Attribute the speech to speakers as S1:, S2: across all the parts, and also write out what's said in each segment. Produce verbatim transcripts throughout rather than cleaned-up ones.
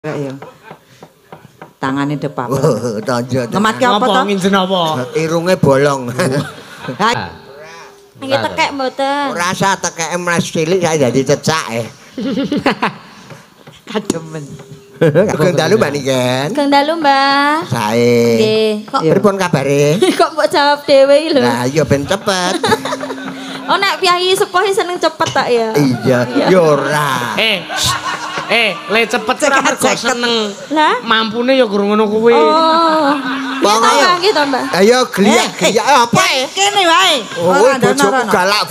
S1: Ya. Tangane depan.
S2: Oh, tonjo.
S1: Ngematke apa to?
S3: Nginjen apa?
S2: Irunge bolong.
S1: Ha.
S4: Nggih tekek mboten.
S2: Ora usah tekeke mles cilik saya dadi cecak eh.
S1: Kademen.
S2: Kagem dalu Mbak Niken.
S4: Kang dalu, Mbah.
S2: Sae.
S4: Nggih. Kok
S2: Pripun kabare?
S4: kok mbok jawab dhewe iki lho.
S2: Lah iya ben cepet.
S4: Oh nek piyayi sepuh seneng cepet tak ya.
S2: Iya, ya ora.
S3: Eh. Eh, le cepet ora mergo seneng.
S4: Lah,
S3: mampune ya guru ngono kuwi.
S4: oh.
S2: Wong ayo.
S4: Nggih to, Mbah.
S2: Ayo gliak-gliak apa e?
S1: Kene wae.
S2: Oh, bojoku galak.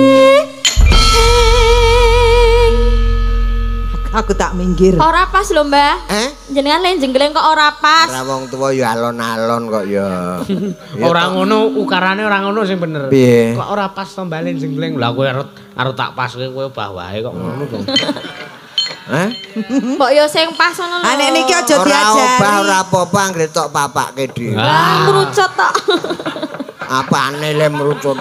S1: Aku tak minggir.
S4: Ora pas lho, Mbah.
S2: Eh?
S4: Jenengan le jenggleng kok ora pas.
S2: Ora wong tuwa ya alon-alon kok ya.
S3: Ora ngono, ukarane ora ngono sing bener.
S2: Piye?
S3: Kok ora pas to balen jenggleng. Lah kowe arep arep tak paske kowe bah wae kok ngono to.
S2: Hah?
S4: Mbok yo sing pas ngono lho.
S1: Ah nek niki aja
S2: Ora
S1: diajari.
S2: obah ora apa-apa anggere tok papake dhewe.
S4: Lah merucut tok.
S2: Apane le merucut.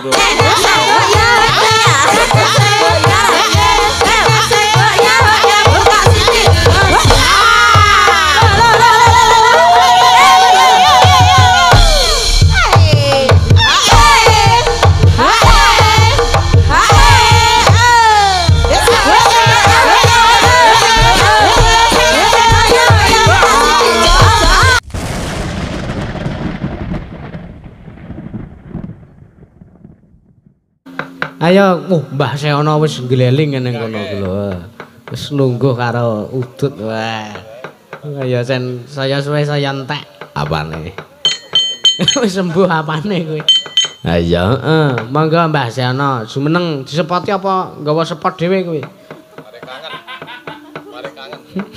S3: Ayo, uh, Mbah Seono wis ngleling ngene kono ku lho. Wis nunggu karo udut. Wah. Ayo sen saya suwe saya entek. Apane? Wis sembuh apane kowe? Ayo, heeh. Monggo Mbah Seono, jumeneng disepoti apa nggawa sepot dhewe kowe? Mari kangen. Mari kangen.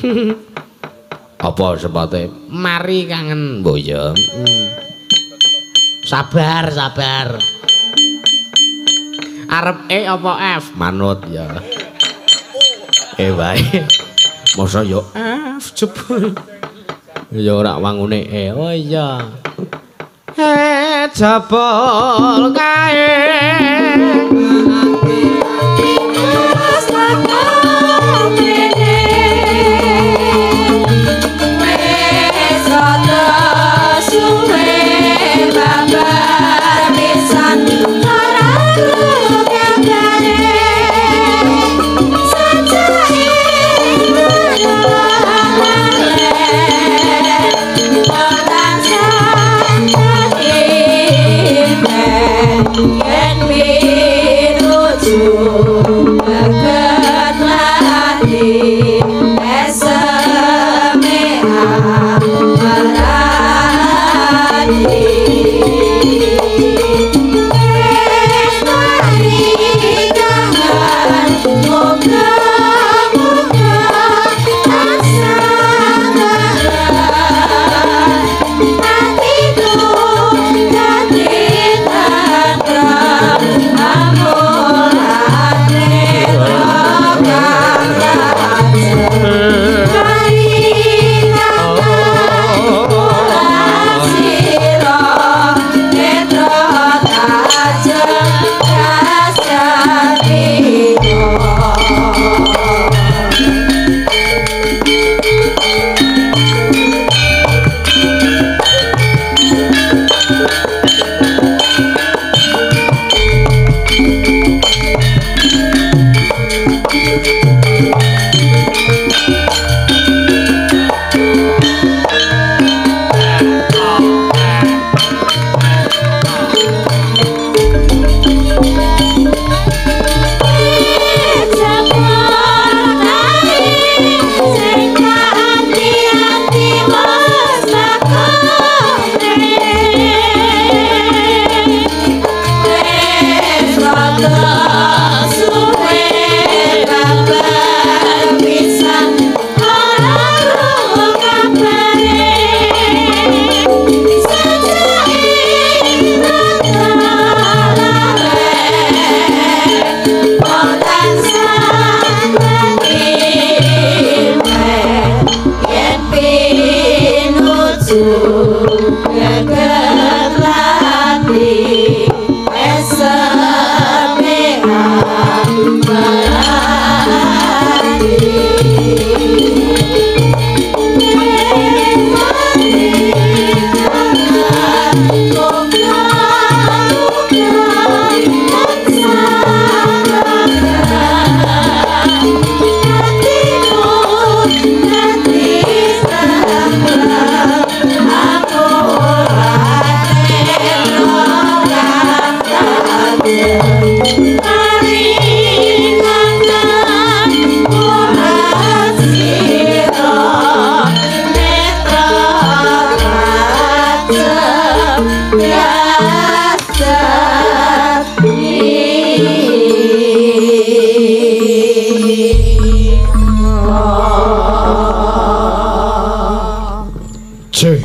S3: Apa sepote? Mari kangen, mboyo. Hmm. Sabar, sabar. Arep E apa F? Manut ya. E wae. Masa yo F jebul. Ya ora wangune E. Oh iya. E jebul kae.
S4: Yen
S3: J.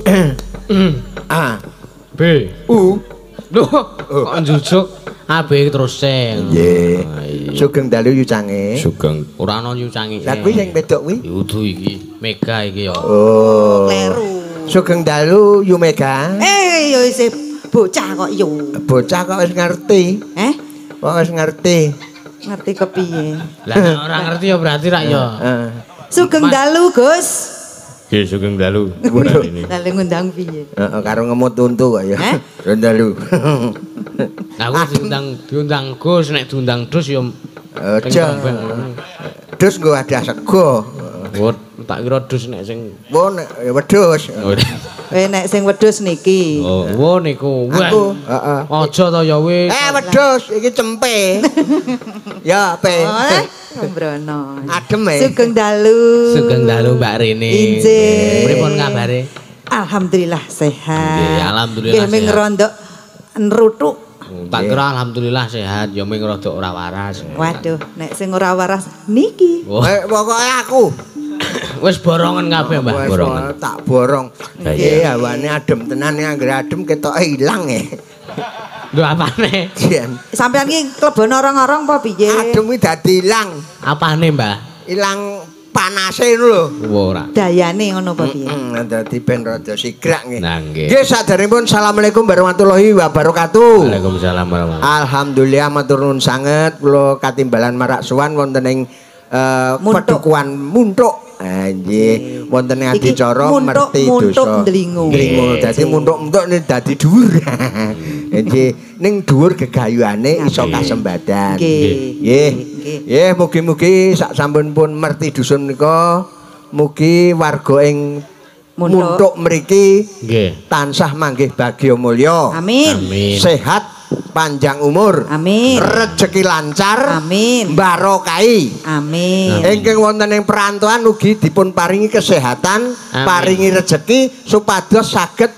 S2: A.
S3: B.
S2: U.
S3: Loh, kok njujuk A B terus sing.
S2: Nggih. Sugeng dalu yucange.
S3: Sugeng. Ora ana nyucangi.
S2: Lah kuwi sing wedok kuwi?
S3: Yudu iki, Mega iki ya.
S2: Oh.
S1: Kleru.
S2: Sugeng dalu Yu Mega.
S1: Eh, yo isih bocah kok yo.
S2: Bocah kok wis ngerti.
S1: Eh,
S2: Kok wis ngerti.
S1: ngerti kepiye?
S3: Lah nek ora ngerti ya berarti rak ya.
S2: Heeh.
S1: Sugeng dalu, Gus.
S3: Nggih, sugeng dalu.
S1: Lalu ngundang piye?
S2: Heeh, karo ngemut untu kok ya.
S1: Eh?
S2: Dalu.
S3: Aku diundang diundang Gus nek diundang Dus ya
S2: Aja. Dus nggo ada sego.
S3: Wot, tak kira Dus nek sing
S2: Wo nek ya wedhus.
S1: Eh nek sing wedhus niki.
S3: Oh, wo niku. Wah.
S2: Aku, heeh.
S3: Aja to ya wis.
S2: Eh wedhus iki cempe. Ya, pe.
S1: Oh, eh, Mbrono.
S2: Adem e.
S1: Sugeng dalu.
S3: Sugeng dalu Mbak Rini.
S1: Injih.
S3: Pripun kabare?
S1: Alhamdulillah sehat.
S3: Nggih, alhamdulillah
S1: Nggih ming
S3: sehat.
S1: rondok nrutuk.
S3: Tak kira alhamdulillah sehat, ya ming rada ora waras.
S1: Waduh, nek sing ora waras niki.
S3: Wah,
S2: Eh pokoke aku.
S3: wis borongan kabeh Mbah,
S2: Wes,
S3: borongan.
S2: tak borong.
S3: Lah,
S2: Nggih,
S3: iya.
S2: hawane adem tenan ya anggere adem ketoke ilang e.
S3: Lho apane?
S2: Jen.
S1: Sampeyan iki klebon orang-orang apa piye?
S2: Adem iki dadi ilang.
S3: Apane, Mbah?
S2: Ilang panase ngono lho.
S3: Ora.
S1: Dayane ngono apa piye?
S2: Heeh, dadi ben rada sigrak nggih.
S3: Nah, nggih.
S2: Nggih, saderengipun Assalamualaikum warahmatullahi wabarakatuh.
S3: Waalaikumsalam warahmatullahi.
S2: Alhamdulillah matur nuwun sanget kula katimbalan marak suwan wonten ing eh,
S1: Muntuk.
S2: padukuhan Muntuk. Ah, nggih, wonten ing
S1: Iki
S2: adicara
S1: muntuk-
S2: merti
S1: muntuk
S2: dosa.
S1: ndlingo.
S2: Ndlingo. Dadi
S1: Nggih.
S2: muntuk-muntuk ini dadi dhuwur. Nggih, ning dhuwur gegayuhane iso kasembadan.
S1: Nggih.
S2: Nggih.
S1: Nggih.
S2: Nggih, mugi-mugi sak sampunipun merti dusun nika mugi warga ing
S1: Muntuk.
S2: Muntuk mriki
S3: Nggih.
S2: tansah manggih bagya mulya.
S1: Amin.
S3: Amin.
S2: Sehat, panjang umur,
S1: Amin.
S2: rezeki lancar,
S1: Amin.
S2: barokai.
S1: Amin.
S2: Ingkang wonten ing perantauan ugi dipun paringi kesehatan,
S3: Amin.
S2: paringi rezeki supados saged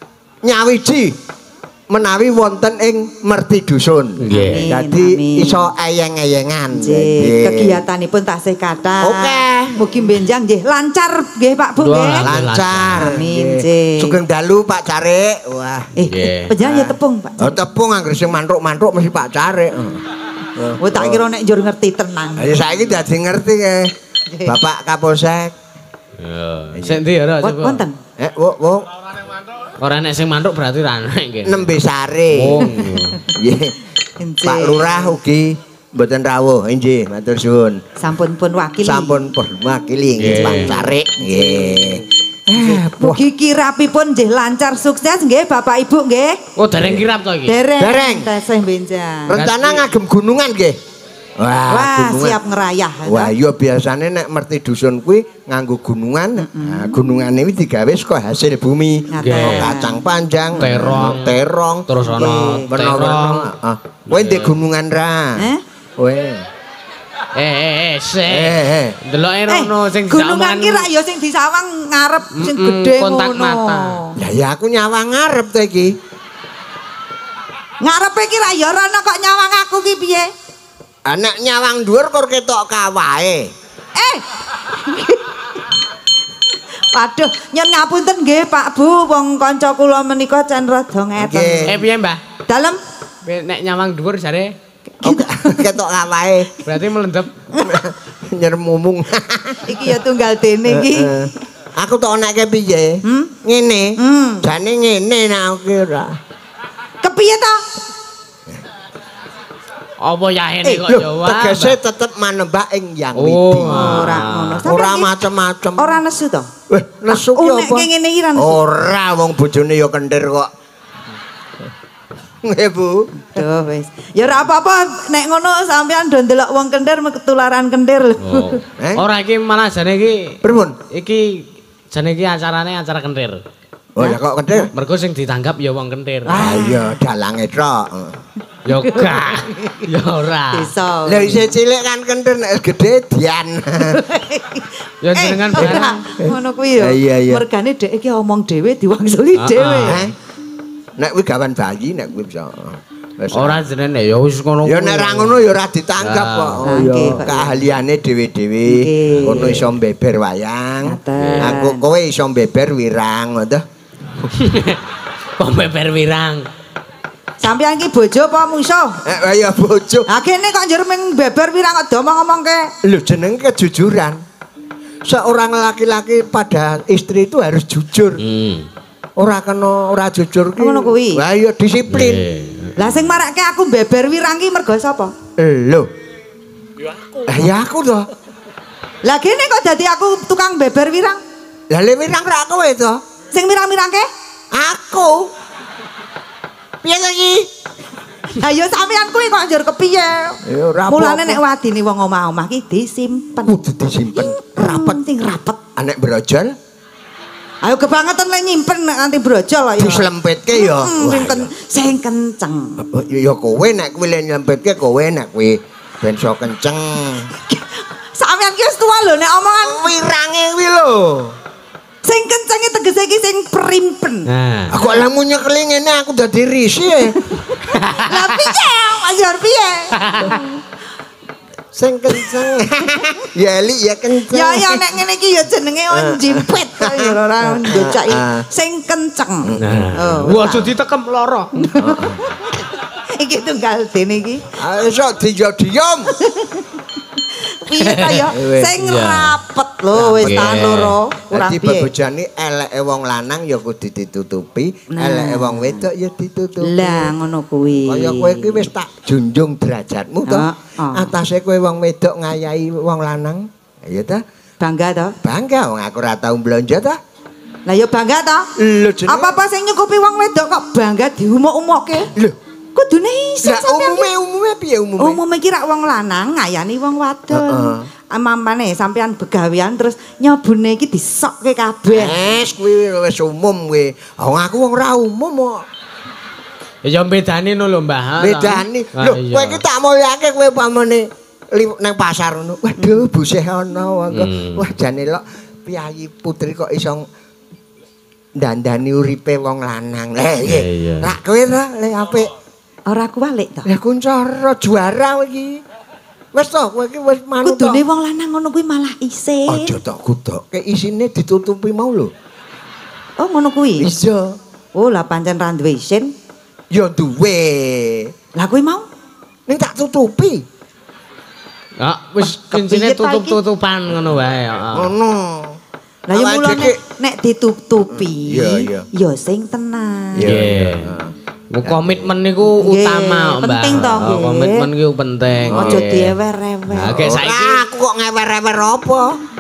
S2: nyawiji menawi wonten ing merti dusun.
S3: Nggih.
S2: Dadi
S1: Amin.
S2: iso eyeng-eyengan.
S1: Nggih,
S2: Nggih.
S1: kegiatanipun tasih kathah.
S2: Oke.
S1: Mugi benjang nggih lancar nggih Pak Bu
S3: Wah,
S1: nggih.
S2: Lancar.
S1: Amin,
S2: Nggih.
S1: Nggih.
S2: Sugeng dalu Pak Carik. Wah.
S1: Eh,
S3: Nggih.
S1: panjenengan ya tepung, Pak.
S2: Oh, tepung anggere sing mantruk-mantruk mesti Pak Carik.
S1: Oh, tak kira nek njur ngerti tenang.
S2: Ya saiki dadi ngerti ke. Bapak Kapolsek.
S3: Ya. Sik ndi ora
S1: Won-
S3: coba.
S1: Wonten.
S2: Eh, wo wo
S3: Ora nek sing mantuk berarti ra ana nggih.
S2: nembe sare.
S3: Oh.
S2: Nggih.
S1: Nggih.
S2: Pak Lurah ugi mboten rawuh. Nggih, matur suwun.
S1: Sampun pun wakili.
S2: Sampun pun wakili nggih
S3: Nggih.
S2: Pak Carik. Nggih. Eh,
S1: Mugi kirapipun nggih lancar sukses nggih Bapak Ibu nggih.
S3: Oh, dereng kirap to iki.
S1: Dereng.
S2: Dereng.
S1: Tasih benjang.
S2: rencana ngagem gunungan nggih. Wah,
S1: Wah,
S2: gunungan.
S1: siap ngerayah.
S2: Wah, iya biasane nek merti dusun kuwi nganggo gunungan. Nah, gunungane iki digawe saka hasil bumi.
S1: Ngaten.
S2: Ono kacang panjang,
S3: Terong.
S2: terong,
S3: Terus ana
S1: Nggih.
S2: werna-werna.
S3: terong.
S2: Heeh. Kowe ndek gunungan ra?
S1: Eh?
S2: Kowe.
S3: Eh eh eh sik.
S2: Eh, eh.
S3: Deloke
S1: Eh,
S3: rono sing
S1: gunungan
S3: disawangan-
S1: ki rak ya sing disawang ngarep sing
S3: Mm-mm,
S1: gedhe
S3: kontak
S1: ngono.
S3: mata.
S2: Ya ya aku nyawang ngarep to iki.
S1: Ngarepe ki rak ya rono kok nyawang aku ki piye?
S2: Anak nyawang dhuwur kok ketok kawahe.
S1: Eh. Waduh, nyun ngapunten nggih Pak Bu, wong kanca kula menika can rada ngeten.
S2: Nggih.
S3: Eh piye, Mbah?
S1: Dalem
S3: Nek nyawang dhuwur jare
S2: Oh, ketok kawahe.
S3: berarti melendep.
S2: Nyermumung.
S1: iki ya tunggal dene iki.
S2: Heeh. Aku tok nekke piye?
S1: Hmm?
S2: Ngene.
S1: Hmm.
S2: Jane ngene nek aku kira.
S1: Kepiye to?
S3: Apa yahene
S2: Eh,
S3: kok
S2: lho,
S3: jawab?
S2: tegese tetep manembak ing yang
S3: Oh,
S2: widi.
S1: Ora ngono. Sampeyan
S2: Ora
S1: iki
S2: macem-macem.
S1: Ora nesu to?
S2: Weh, nesu ki
S1: Oh, nek
S2: apa?
S1: ngene iki ra nesu.
S2: Ora, wong bojone ya kentir kok. Nggih, Bu.
S1: Duh wis. Ya ora apa-apa nek ngono sampean do ndelok wong kentir ketularan kentir lho.
S3: Oh.
S2: Eh?
S3: Ora iki malah jane iki
S2: Pripun?
S3: iki jane iki acarane acara kentir.
S2: Oh, ya kok kentir?
S3: Mergo sing ditanggap ya wong kentir.
S2: Ah, iya, dalange tok.
S3: Ya gak. Ya ora.
S1: Desa.
S2: Lah isih cilik kan kentir nek wis gedhe dian.
S3: Ya jenengan
S1: Eh, ora.
S3: barang.
S1: Ngono kuwi ya.
S2: Ah, iya, iya.
S1: Mergane dhek iki omong dhewe diwangsuli
S3: Ah,
S1: dhewe.
S3: ah.
S2: Eh? Nek kuwi gawan bayi nek kuwi bisa. Wis.
S3: Ora jenenge ya wis ngono.
S2: Ya nek ra ngono ya ora ditangkap kok.
S1: Ah,
S2: Oh
S1: nggih,
S2: ya
S1: kok.
S2: keahliane dhewe-dhewe.
S1: Nggih.
S2: Ngono iso mbeber wayang.
S1: Ngaten.
S2: Aku kowe iso mbeber wirang ngono.
S3: Kok beber wirang.
S1: Sampeyan ki bojo apa musuh?
S2: Eh ya bojo.
S1: Ha kene kok njur ming beber wirang kok ngomong-ngomongke.
S2: Lho jeneng kejujuran. Seorang laki-laki pada istri itu harus jujur.
S3: Hmm.
S2: Ora kena ora jujur ki.
S1: Ngono kuwi.
S2: Lah ya disiplin.
S1: Lah sing marake aku beber wirang ki mergo sapa?
S2: Lho. Ya aku. Ya aku to.
S1: Lah kene kok dadi aku tukang beber wirang?
S2: Lah le wirang ra kowe to.
S1: Sing mirang-mirangke?
S2: Aku. Piye to iki?
S1: Ayo sampeyan kuwi kok njur kepiye?
S2: Ya ora
S1: Mulane
S2: apa-apa.
S1: nek wadine wong omah-omah ki disimpen.
S2: Kudu disimpen rapet
S1: Sing rapet.
S2: anek brojol
S1: Ayo kebangetan lek nyimpen nek nganti brojol ayo.
S2: dislempetke ya.
S1: Hmm, sing ken- sing kenceng.
S2: Ya kowe nek kowe le nyelempetke kowe nek kowe ben iso kenceng.
S1: Sampeyan ki wis tuwa lho nek omongan
S2: Wirange kuwi lho.
S1: sing kencenge tegese iki sing perimpen.
S3: Nah.
S2: Aku lamun nyekeli ngene aku dadi risih.
S1: Lah piye? Mas Yor piye?
S2: Sing kenceng. Ya Eli ya kenceng.
S1: Ya ya nek ngene iki ya jenenge jimpet ya ora ndocaki sing kenceng.
S3: Nah.
S1: Oh,
S3: Wah, aja ditekem lara.
S1: iki tunggal dene iki.
S2: Ayo sok diam.
S1: Piye ta ya?
S2: Wis,
S1: Sing
S3: iya.
S1: rapet lho wis
S3: Rapet.
S1: tahan loro. Kurang
S2: Dadi
S1: piye?
S2: bebojane eleke wong lanang ya kudu ditutupi,
S1: Nah.
S2: eleke wong wedok ya ditutupi.
S1: Lah ngono kuwi.
S2: Kaya kowe iki wis tak junjung derajatmu to.
S1: Heeh.
S2: Atase kowe wong wedok ngayahi wong lanang. Ya ta?
S1: Bangga to?
S2: Bangga wong aku ora tau blonjo ta.
S1: Lah ya bangga to?
S2: Lho jenenge.
S1: Apa-apa sing nyukupi wong wedok kok bangga diumuk-umukke?
S2: Lho,
S1: Kudune iso
S2: lah
S1: sampeyan.
S2: umume umume piye umume?
S1: Umume ki rak wong lanang ngayani wong wadon.
S2: Heeh.
S1: Amampane sampeyan begawean terus nyobune iki disokke kabeh.
S2: Wes kuwi wis umum kuwi. Wong aku wong ora umum kok.
S3: Ya bedane no lho, Mbah.
S2: Bedani.
S3: Ah,
S2: Lho,
S3: iya.
S2: kowe iki tak mulyake kowe pamane li- nang pasar ngono. Waduh, busih ana wong.
S3: Hmm.
S2: Wah, jane lok piyayi putri kok iso ndandani uripe wong lanang. Lah
S3: Iya, iya.
S2: iya. Lah kowe ta le apik.
S1: Ora kuwalik to.
S2: Lah kuncara juara kowe iki. Wes to, kowe iki wis manut to.
S1: Kudune wong lanang ngono kuwi malah isih.
S2: Aja tok kudokke isine ditutupi mau lho.
S1: Oh ngono kuwi.
S2: Iya.
S1: Oh lah pancen ra duwe isin.
S2: Ya duwe.
S1: Lah kuwi mau
S2: Ning tak tutupi.
S3: Ah, wis
S1: kepiye
S3: kuncine
S1: ta iki?
S3: tutup-tutupan ngono wae. heeh.
S2: Ngono.
S1: lah ya
S2: Awake
S1: mulane
S2: dhewe-
S1: nek ditutupi
S2: Iya, iya.
S1: ya sing tenang.
S2: Iya.
S3: Nggih. Komitmen niku
S1: Nggih,
S3: utama, Mbak.
S1: penting toh,
S3: Oh,
S1: nggih.
S3: komitmen niku penting.
S1: Aja
S3: nggih.
S1: diewer-ewer.
S3: Nah, kayak saiki
S2: Ora, aku kok ngewer-ewer apa?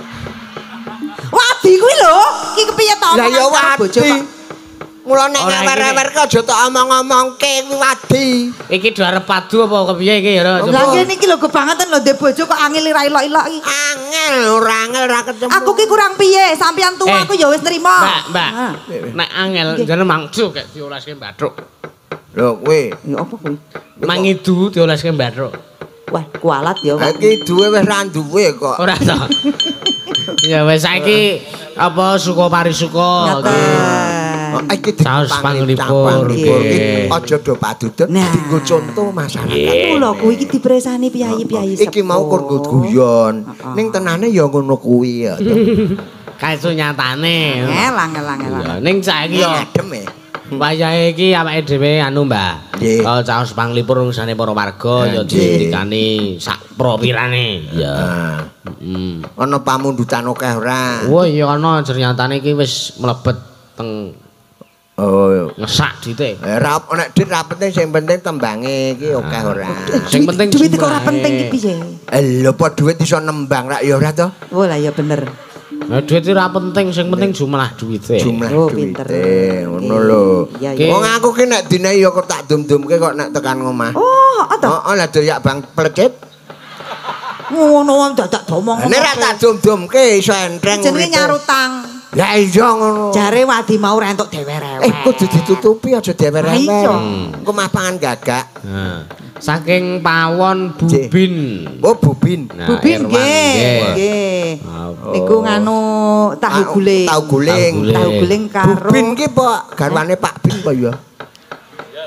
S1: Wadi kuwi lho, iki kepiye to?
S2: Lah ya
S1: omongan karo bojo
S2: wadi.
S1: kok?
S2: Mula nek
S3: Ora,
S2: ngewer-ewer kok aja tok omong-omongke kuwi wadi.
S3: iki do arep padu apa kepiye iki ya?
S1: Lah ngene iki lho kebangetan lho ndek bojo kok angel ira ilok-ilok iki.
S2: Angel, ora angel ora ketemu.
S1: Aku ki kurang piye? Sampeyan tuwa
S3: Eh,
S1: aku ya wis nrimo.
S3: Mbak, Mbak.
S1: Ah.
S3: Nek angel jane mangsu kayak diolaske bathuk.
S2: Lho kowe,
S1: Ya apa kuwi?
S3: Mangidu diolaske bathuk.
S1: Wah, kualat ya. Pak.
S2: iki duwe wis ra duwe kok.
S3: Ora to. Ya wis saiki apa suka parisuka
S1: Ngaten.
S2: Oh, iki
S3: Saus panglipur,
S2: iki
S3: nggih.
S2: aja do padudut
S1: Nah.
S2: dienggo contoh masyarakat.
S1: Lho kuwi iki dipresani piyayi-piyayi
S2: Iki mau
S1: sepuh.
S2: kur guyon. Ning tenane ya ngono kuwi ya.
S3: Kaesu nyatane.
S1: Ngelang ngelang ngelang.
S3: Ya, ning saiki
S2: Ya
S3: yo
S2: adem e.
S3: wayahe iki awake dhewe anu, Mbah.
S2: Nggih.
S3: Oh, caos panglipur urusanane para warga ya
S2: Nggih.
S3: didikani sak propirane. Ya.
S2: Nah,
S3: Heeh.
S2: ana pamundutan akeh ora?
S3: Wah, iya ana ternyatane iki wis mlebet teng
S2: Oh,
S3: ngesak dite.
S2: eh, rap nek dit ra penting sing penting tembange iki akeh ora.
S3: Sing penting
S1: duit kok ora
S3: jumlahe.
S1: penting iki piye?
S2: Eh lho apa dhuwit iso nembang rak ya ora to?
S1: Oh lah ya bener.
S3: Nah, duit ora penting, sing penting jumlah duite.
S2: Jumlah
S1: Oh,
S2: duwite
S1: pinter.
S2: ngono lho.
S1: Iya,
S3: iya.
S2: Wong aku ki nek dine ya kok tak dum-dumke kok nek tekan omah.
S1: Oh, ato.
S2: Heeh, lah doyak bang plecit.
S1: Ngono dadak domong.
S2: Nek ra tak dum-dumke iso entreng.
S1: Jenenge
S2: uripe.
S1: nyarutang.
S2: Ya iya ngono.
S1: Jare wadi mau rentuk dhewe-rewe.
S2: Eh kudu ditutupi aja dhewe-rewe.
S1: Iya.
S2: Engko mah pangan gagak.
S3: Nah, saking pawon bubin.
S2: Oh bubin.
S3: Nah,
S1: Bubin
S3: Irwan,
S1: nggih. Nggih.
S3: Oh.
S1: Niku nganu tahu
S2: Ah,
S1: guling.
S2: Tahu guling.
S3: Tahu guling.
S1: Tahu guling karo
S2: Bubin ki Pak garwane Pak Bin apa ya?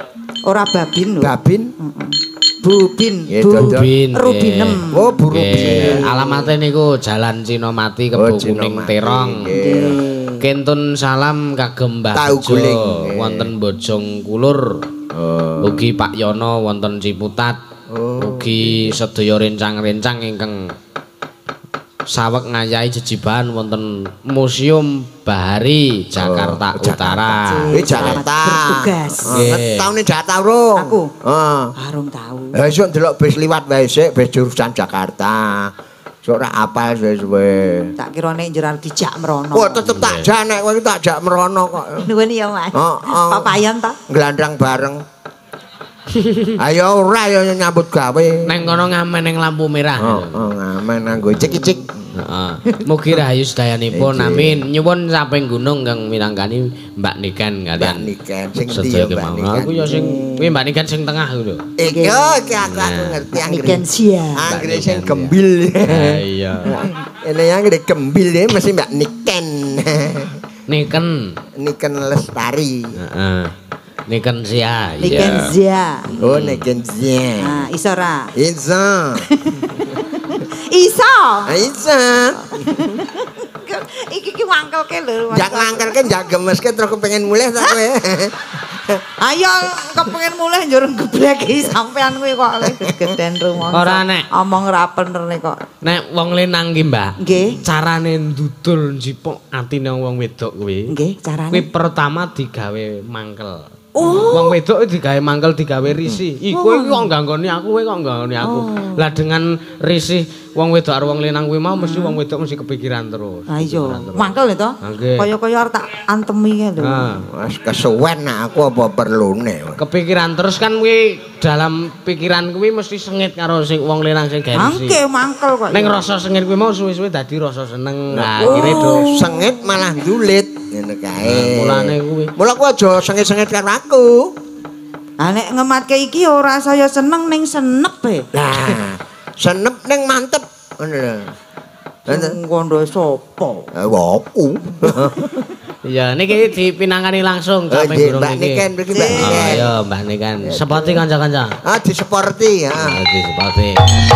S1: Ora babin lho.
S2: Babin.
S1: Bubin,
S2: Ya,
S1: Bu
S2: dodol.
S3: Rubin.
S1: Rubinem.
S3: nggih.
S2: Oh, Bu
S3: Nggih.
S2: Rubin.
S3: Alamatnya niku Jalan Cinomati
S2: Oh,
S3: Kebo Kuning
S2: Cinomati.
S3: Terong.
S2: Nggih.
S3: Kentun salam kagem Mbah
S2: Tahu
S3: Bejo
S2: guling, nggih.
S3: wonten Bojong Kulur.
S2: Oh.
S3: Ugi Pak Yono wonten Ciputat.
S2: Oh.
S3: Ugi sedaya rencang-rencang ingkang saweg ngayahi jejibahan wonten Museum Bahari Jakarta
S2: Oh, Jakarta.
S3: Utara.
S2: Eh Jakarta.
S1: Bertugas.
S3: Nggih.
S2: Taune Jakarta urung?
S1: Aku?
S2: Heeh.
S1: Arung tahu.
S2: Ha iso ndelok bis liwat wae sik bis jurusan Jakarta. Sok ora apal suwe-suwe.
S1: Tak kira nek njero dijak mrono.
S2: Wah, tetep tak jak nek kowe tak jak merono kok.
S1: Nuwun ya, Mas.
S2: Heeh.
S1: Papayan ta?
S2: Glandang bareng. Ayo ora ya nyambut gawe.
S3: Neng kono ngamen ning lampu merah.
S2: Heeh, ngamen nganggo cik-cik.
S3: Heeh. Mugi rahayu sedayanipun. Amin. Nyuwun samping gunung kang minangkani Mbak Niken
S2: Mbak
S3: kalian.
S2: Niken sing ndi
S3: Sedaya
S2: ya Mbak
S3: kemawon.
S2: Niken?
S3: Aku ya sing kuwi Mbak Niken sing tengah ku lho.
S2: Iki yo iki aku aku ngerti
S1: Niken
S2: anggere.
S1: sia.
S2: Anggere
S3: Mbak
S2: sing
S3: Niken,
S2: gembil.
S3: Ha iya.
S2: Ini yang gede gembil ya mesti Mbak Niken.
S3: Niken.
S2: Niken Lestari.
S3: Heeh. Niken sia.
S1: Niken
S3: iya.
S1: sia.
S2: Oh Niken Zia.
S1: Nah, iso ra?
S2: Iza.
S1: Iso.
S2: Iza.
S1: Iki ki wangkelke lho. Mas.
S2: Jak ngangkelke jak gemeske terus kepengin mulih ta kowe.
S1: Ayo kepengin mulih njur gebleki sampean kuwi kok geden rumangsa.
S3: Ora, Nek.
S1: Omong ra bener nek kok.
S3: Nek wong lenang ki, Mbak.
S1: Nggih.
S3: Carane ndudul njipuk atine wong wedok kuwi.
S1: Nggih, carane.
S3: Kuwi pertama digawe mangkel.
S1: Oh.
S3: Wong wedok digawe mangkel digawe risih. Iku iki kok nggangoni aku, kowe kok nggangoni aku. Lah dengan risih wong wedok karo wong lenang kuwi mau mesti wong wedok mesti kepikiran terus.
S1: Ha iya,
S3: Kepikiran terus.
S1: mangkel to.
S3: Nggih.
S1: Kaya-kaya arep tak antemi kae lho.
S3: Nah,
S2: Wes kesuwen nak aku apa perlune.
S3: kepikiran terus kan kuwi dalam pikiran kuwi mesti sengit karo sing wong lenang sing gawe risih.
S1: Angke mangkel kok.
S3: Ning rasa sengit kuwi mau suwe-suwe dadi rasa seneng. Nah,
S2: Oh,
S3: akhire do.
S2: sengit malah ndulit ngene kae.
S3: Mulane kuwi.
S2: Mula ku aja sengit-sengit karo aku.
S1: Ah nek ngematke iki ora saya seneng ning senep e.
S2: Nah, senep ning mantep ngono lho.
S1: Ngono sapa?
S2: Eh, aku.
S3: Iya, niki dipinangani langsung
S2: Oh,
S3: sampe
S2: nggih,
S3: gurung
S2: Mbak
S3: niki.
S2: Niken mriki Mbak
S3: Oh,
S2: Niken.
S3: iya, Mbak Niken. Seperti kanca-kanca.
S2: Ah, diseporti ya.
S3: Ah, di seperti.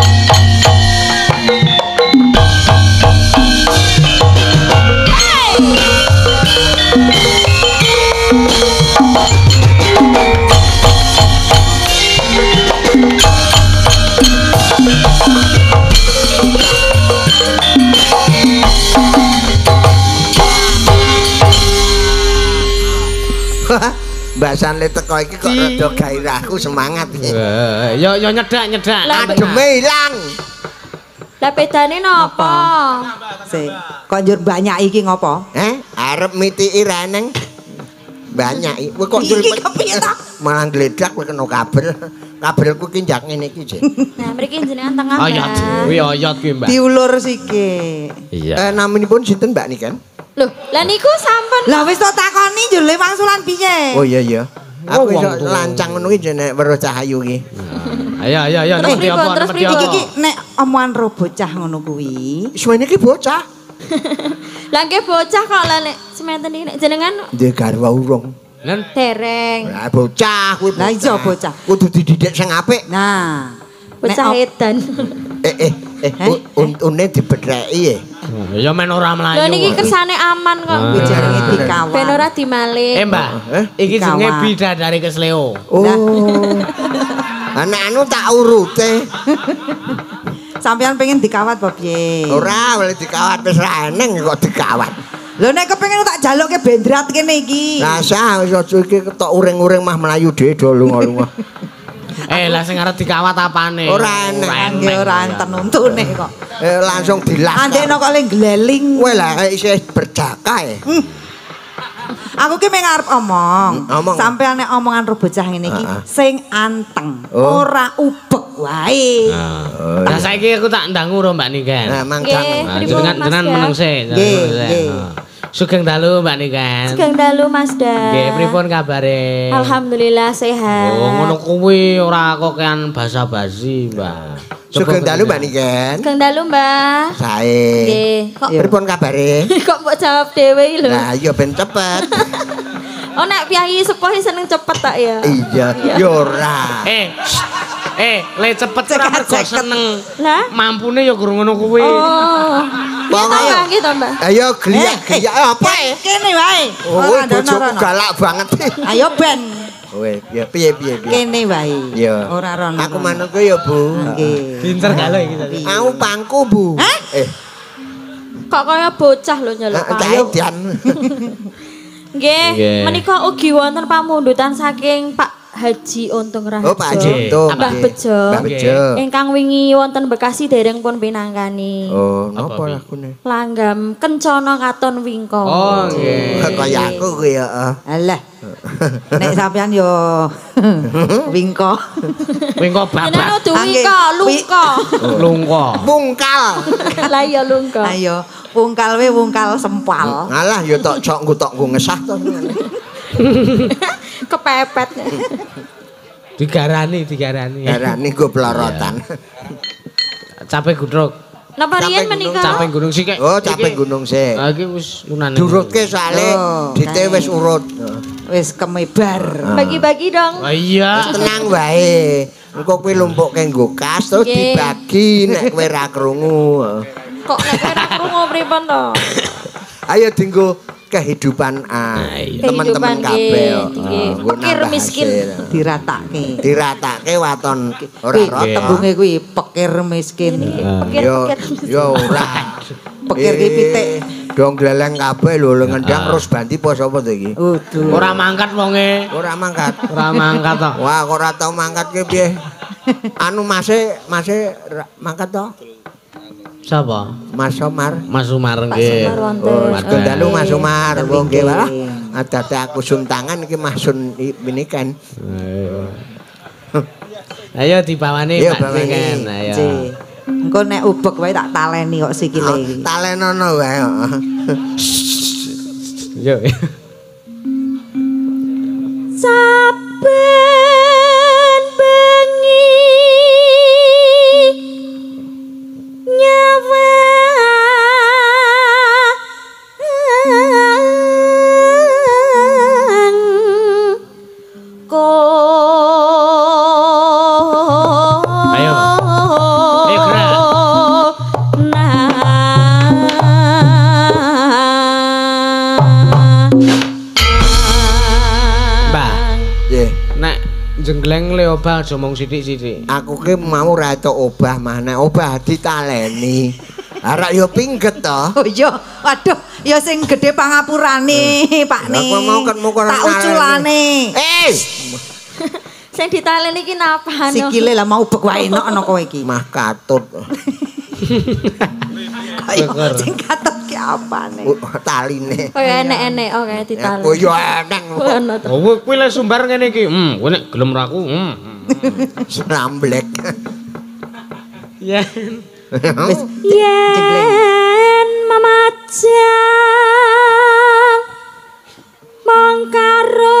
S2: Mbasane teko iki kok rada gairahku semangat iki.
S3: Eh, yo yo nyedak nyedak.
S4: Lah,
S2: Ademe ilang.
S4: Lah bedane napa?
S1: Sik, kok njur banyak iki ngopo?
S2: Eh, arep mitiki reneng. Banyak iki. Kowe kok njur
S1: Iki kepiye ta?
S2: malah gledak kowe kena kabel. Kabelku ki njak ngene iki, Jek.
S4: Nah, mriki jenengan tengah,
S3: Oyot.
S4: Mbak.
S3: Kuwi oyot kuwi, Mbak.
S1: Diulur sikik.
S3: Iya.
S2: Eh, naminipun sinten Mbak Niken?
S4: Loh, lah niku sampun
S1: Lah wis tak takoni njur le wangsulan piye?
S2: Oh iya iya. Aku
S3: Oh,
S2: iso
S3: wong tuwa.
S2: lancang ngono ki jene weruh cahayu ki.
S3: Ayo ayo ayo
S4: Terus
S3: ngerti
S4: pripun,
S3: apa
S4: terus
S3: ngerti
S4: pripun?
S1: Iki
S3: apa.
S1: ki nek omongan ro bocah ngono kuwi.
S2: Suwene ki bocah.
S4: Lah nggih bocah kok lah nek sementen iki nek jenengan
S2: Ndek garwa urung.
S3: Nen
S4: dereng.
S2: Lah bocah kuwi.
S1: Lah iya bocah.
S2: Kudu dididik sing apik.
S1: Nah,
S4: Bocah
S1: nek op-
S4: edan.
S2: Eh eh eh
S1: Heh?
S2: untune dibedheki ya.
S3: ya men ora mlayu.
S4: Lho niki kersane aman kok.
S3: Ah.
S1: kuwi jenenge dikawal.
S4: Ben ora dimalik.
S3: Eh, Mbak.
S2: Eh?
S3: Iki jenenge
S1: Dikawal.
S3: bidadari kesleo.
S2: Oh. Anak anu tak urute.
S1: Sampeyan pengen dikawat apa piye?
S2: Ora oleh dikawat wis ra eneng kok dikawat.
S1: Lho nek kepengin tak jalukke bendrat kene iki.
S2: Lah sah wis aja iki ketok uring-uring mah melayu dhewe do lunga-lunga.
S3: Eh, lah sing arep dikawat apane?
S2: Ora enek.
S1: Nggih ora enten untune kok.
S2: Eh langsung dilas.
S1: Andekno kok le gleling.
S2: Kowe lah isih berjaka ya.
S1: Aku ki meng arep omong.
S2: Hmm, omong.
S1: Sampeyan nek omongan ro bocah ngene iki
S2: Heeh.
S1: sing anteng,
S2: Oh.
S1: ora ubek wae.
S3: Ah. Lah saiki aku tak ndangu ro Mbak Niken.
S2: Nah, mangkang.
S4: Nggih.
S3: Nah,
S4: Pripun,
S3: jenengan
S4: Mas,
S3: jenengan
S4: ya?
S3: meneng sih. jenengan
S1: Nggih,
S3: meneng sih.
S1: nggih.
S3: Ah. Sugeng dalu Mbak Niken.
S4: Sugeng dalu Mas Da.
S3: Nggih, pripun kabare?
S4: Alhamdulillah sehat.
S3: Oh, ngono kuwi ora kokean basa-basi, Mbak.
S2: Sugeng dalu Mbak Niken.
S4: Sugeng dalu Mbak.
S2: Sae.
S4: Nggih. Kok
S2: Pripun kabare?
S4: kok mbok jawab dhewe iki lho.
S2: Lah iya ben cepet.
S4: Oh nek piyayi sepuh seneng cepet tak ya.
S2: Iya, yo ora.
S3: Eh. Eh, le cepet ora mergo seneng.
S4: Lah,
S3: Mampune ya guru ngono kuwi.
S4: oh.
S2: Bang,
S4: Iya ta, gitu, Mbak.
S2: Ayo gliak gliak apa e?
S1: Kene wae.
S2: Oh,
S1: Ora ndono,
S2: bojoku
S1: ora, no.
S2: galak banget.
S1: Ayo ben.
S2: Weh, ya piye piye piye.
S1: Kene wae.
S2: Ya.
S1: Ora rono.
S2: Aku manut kowe ya, Bu.
S1: Nggih.
S3: Pinter galo iki tadi.
S2: Aku pangku, Bu. Eh,
S4: Kok kaya bocah lho nyeluk.
S2: tak
S4: Pak.
S2: edan.
S4: Nggih,
S3: Nggih.
S4: menika ugi wonten pamundutan saking Pak Haji Untung Raharjo.
S2: Oh, Pak Haji Untung.
S4: Mbah
S2: nggih.
S4: Bejo.
S2: Mbah Bejo.
S4: Ingkang wingi wonten Bekasi dereng pun pinangkani.
S2: Oh,
S3: Apa,
S2: napa
S3: Bi?
S2: lakune?
S4: Langgam Kencana Katon Wingko.
S3: Oh, nggih.
S2: Kaya aku kuwi ya. ah.
S1: Alah. Nek sampean yo wingko.
S3: Wingko
S4: Jenenge
S3: babak.
S4: kudu wingko, lungko.
S3: Lungko.
S2: Bungkal.
S4: Lah ya lungko.
S1: Ayo, wungkal we wungkal sempal.
S2: Alah yo tok cok nggo tok nggo ngesah to.
S4: Kepepet.
S3: Digarani, digarani.
S2: Darani nggo pelorotan.
S3: Capek gudruk.
S4: Napa riyen
S2: Sampai
S4: menika?
S3: Capek gunung sik.
S2: Oh, capek gunung sik.
S3: Ah iki wis lunane.
S2: Durutke soalé
S1: Oh,
S2: dite wis urut.
S1: Wis kemebar.
S4: Bagi-bagi dong.
S3: Ah iya.
S2: Tenang wae. Engko kuwi lumpukke nggo kas terus
S4: Nggih.
S2: dibagi nek kowe ra krungu.
S4: Kok nek kowe ra krungu pripun to?
S2: Ayo dinggo kehidupan ah, teman-teman
S4: Kehidupan,
S2: kabeh.
S4: nggih,
S2: oh.
S4: nggih.
S2: Nggo
S4: Pikir
S2: nambah
S4: miskin.
S2: hasil.
S1: Diratake.
S2: Diratake waton ora
S1: Kuwi
S2: rata.
S1: tembunge kuwi pikir miskin.
S2: Yo
S4: Pikir-pikir.
S2: yo ora.
S1: Pikir ki pitik.
S2: Dong gleleng kabeh lho le ngendang terus banti pos apa to iki?
S1: Udu.
S3: Ora mangkat wonge.
S2: Ora mangkat.
S3: Ora mangkat to.
S2: Wah, kok ora tau mangkat ki piye? Anu Mase, Mase ra- mangkat to?
S3: Sapa?
S2: Mas Somar.
S3: Mas Umar
S4: Pak
S3: nggih.
S4: Sumar wonten.
S2: Oh, Mas Gondalu Mas Somar wong nggih walah.
S1: Nggih.
S2: Adate aku suntangan iki Mas Sun i- ini kan.
S3: Ayo dibawani
S2: Ayo,
S3: Pak
S2: bawani.
S3: Ken. Ayo.
S1: Ji. Engko nek ubek wae tak taleni kok sikile iki.
S2: Talenono wae. oh.
S3: Yo.
S4: Saben bengi nyawa ko
S3: Ayo. Ayo, gerak. Mbah.
S2: Nggih.
S3: Nek jenggleng le obah aja mung sithik-sithik.
S2: Aku ki mau ra tok obah mah nek obah ditaleni. Arek yo pingget to.
S1: Oh iya, waduh, ya sing gedhe pangapurane, Pak
S2: Lah,
S1: Ne.
S2: kok mau kan mau kok
S1: tak
S2: naleni.
S1: uculane.
S2: Eh,
S4: Sing ditaleni iki napa anu?
S1: Sikile lah mau ubek wae enak ana kowe iki.
S2: mah katut.
S1: Kaya sing katut ki apane?
S2: Uh, Taline.
S4: Kaya enek-enek oke ditaleni.
S2: Oh yo enak.
S4: Ono to.
S3: Oh, kuwi le sumbar ngene iki. Hmm, kowe nek gelem ra aku. Hmm.
S2: Sramblek.
S3: Ya.
S1: Wis
S4: Yen mamajang mong karo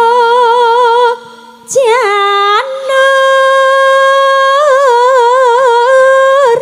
S4: janur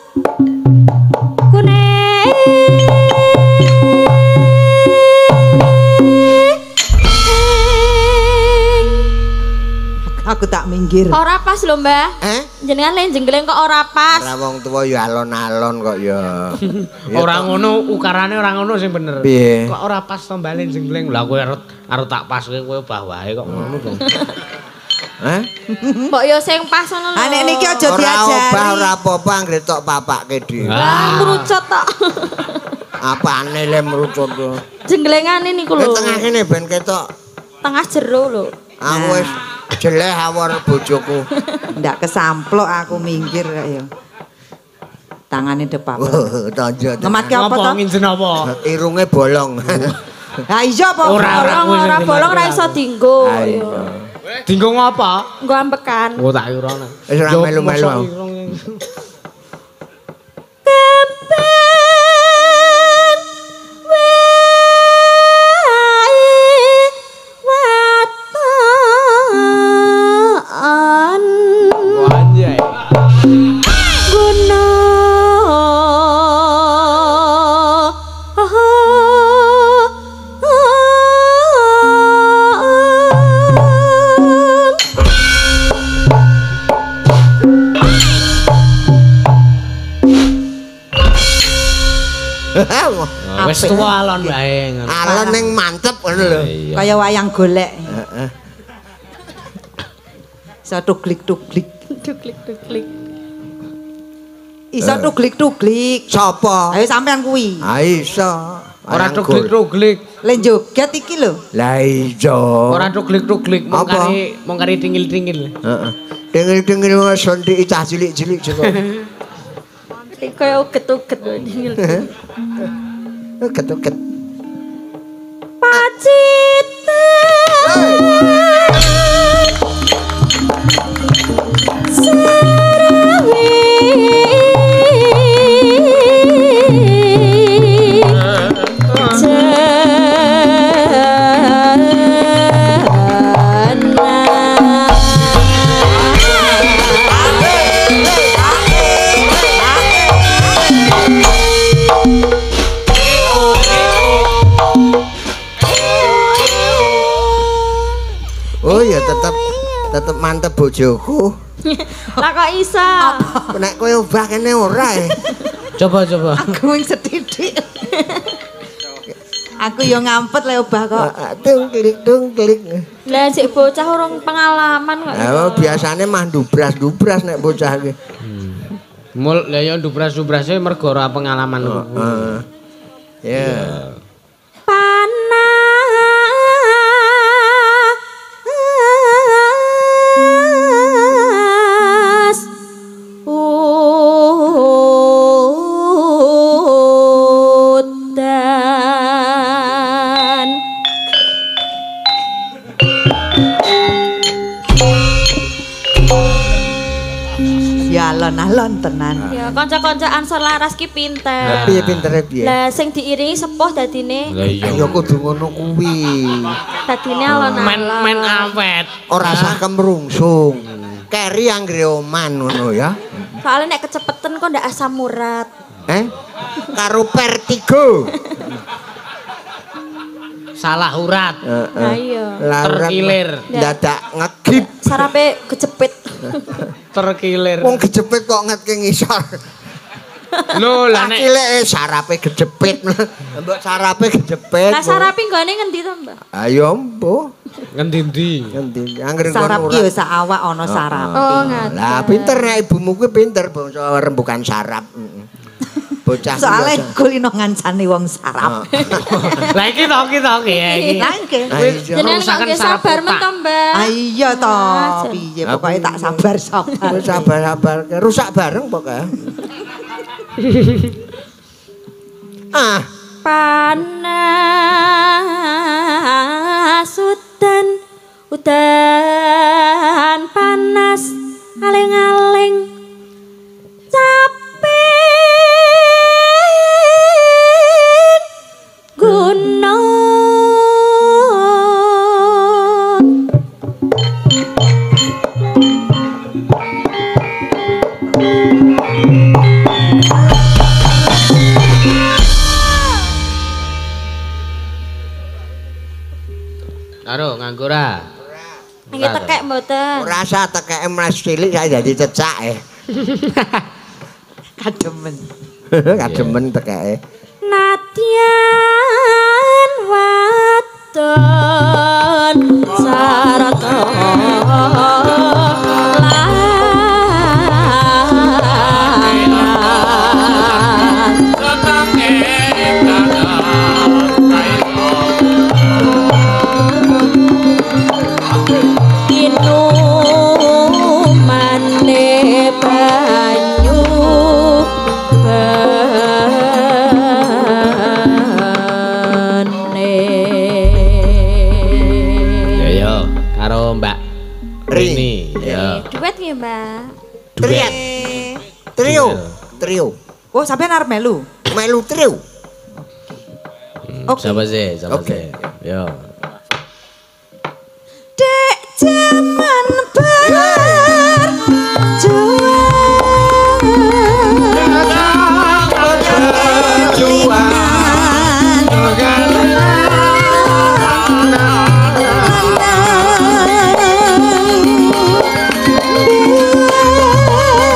S4: kuning
S1: aku tak minggir.
S4: ora pas lho Mbah.
S2: Eh?
S4: Jenengan le jenggleng kok ora pas.
S2: Ora wong tuwa yo alon-alon kok yo. Ya
S3: Ora
S2: toh.
S3: ngono, ukarane ora ngono sing bener.
S2: Piye?
S3: Kok ora pas to balen jenggleng. Lah kowe arep arep tak pas kowe bah wae kok ngono to.
S2: Hah?
S4: Mbok yo sing pas ngono lho.
S1: Ah nek niki aja
S2: Ora
S1: diajari.
S2: obah ora apa-apa anggere tok papake dhewe.
S4: Lah merucut tok.
S2: Apane le merucut to?
S4: Jenglengane niku
S2: Nek
S4: lho.
S2: tengah kene ben ketok
S4: Tengah jero lho.
S2: aku wis jeleh awor bojoku.
S1: Ndak kesamplok aku minggir kaya. Tangane depan.
S2: Oh, tonjo.
S1: Ngematke apa
S3: Apa
S1: to?
S3: nginjen apa?
S2: Irunge bolong.
S1: Ha iya apa?
S3: Ora, ora.
S4: Bolong
S3: kuwi sing
S4: ora bolong
S3: dimaksud
S4: ra iso dinggo.
S2: Ayo.
S3: Dinggo ngapa?
S4: Nggo ambekan.
S3: Oh tak irone.
S2: Wis ora
S3: Yo,
S2: melu-melu.
S3: mosok
S2: aku.
S3: irung.
S4: Kempen wae waton
S3: Wanjay.
S4: guna
S3: Wis tuwa alon bae ngono.
S2: Alon ning mantep ngono lho.
S1: Kaya wayang golek.
S2: Heeh.
S1: Iso tuglik-tuglik.
S4: Duklik-duklik.
S1: Iso tuglik-tuglik.
S2: Sapa?
S1: Ayo sampean kuwi.
S2: Ha iso.
S3: Ora tuglik-tuglik.
S1: Le joget iki lho.
S2: Lah iya.
S3: Ora tuglik-tuglik mung
S2: Apa?
S3: kari mung kari tingil-tingil.
S2: Heeh. Dengil-dengil wong sondik cah cilik-cilik juga.
S4: Kaya uget-uget dingil.
S2: Uget-uget.
S4: Pacita.
S2: Oh ya tetep tetep mantep bojoku.
S4: Lah kok iso?
S2: Nek kowe obah kene ora e.
S3: Coba coba.
S1: Aku wing sedidik. Aku yo ngampet le obah kok.
S2: Tung klik tung klik.
S4: Lah sik bocah urung pengalaman kok.
S2: Oh biasane mah ndubras-ndubras nek bocah iki.
S3: Mul lah ya ndubras-dubrase mergo ora pengalaman.
S2: Heeh. Ya.
S4: Panas udan.
S1: Ya alon-alon tenan.
S4: Ya kanca-kanca Ansor Laras ki pinter.
S2: Piye pintere piye?
S4: Lah sing diiringi sepuh dadine.
S3: Lah iya.
S2: Ya kudu ngono kuwi.
S4: Dadine alon-alon.
S3: Men men awet.
S2: Ora usah kemrungsung. Keri anggere oman ngono ya.
S4: Soalnya nek kecepetan kok ndak asam urat.
S2: Eh? Karo vertigo.
S3: Salah urat.
S4: Nah iya.
S3: Terkilir.
S2: Dadak ngegip.
S4: Sarape kejepit.
S3: Terkilir.
S2: Wong kejepit kok ngetke ngisor.
S3: Lho lah nek
S2: Cilik sarape kejepit. Mbok sarape kejepit.
S4: Lah sarape nggone ngendi to, Mbak?
S2: Ayo, Mbok.
S3: ngendi-endi?
S2: Ngendi? Anggere
S1: Sarap
S2: kono
S1: ki
S2: ora.
S1: yo sak awak ana sarap.
S4: Oh, ngaten.
S2: Lah pinter nek ibumu kuwi pinter bangsa rembukan sarap. Heeh. Bocah
S1: Soale
S2: biasa.
S1: kulino ngancani wong sarap.
S3: Lah iki to iki to iki ya iki.
S1: Lah iki.
S2: Ah, iya.
S4: Jenengan kok nggih sabar men to, Mbak?
S1: Ah iya to,
S4: Ah, jen-
S1: piye pokoke tak sabar-sabar.
S2: Wis sabar-sabar, rusak bareng pokoke. Ah,
S4: Panas udan udan panas aling-aling capek gunung.
S3: Karo nganggo ra?
S4: Nggih tekek mboten.
S2: ora usah tekeke mas cilik saya dadi cecak eh.
S1: Kademen.
S2: Kademen tekeke.
S4: Nadyan wadon sarata lanang inumane banyu bene.
S3: Ya ya, karo Mbak Rini. Ya.
S4: Duet nggih, Mbak.
S2: Triet. Trio. Trio.
S1: Oh, sampean arep melu.
S2: Melu trio.
S1: Oke.
S3: Siapa sih? Siapa
S2: Oke.
S3: sih? Ya.
S1: Dek jaman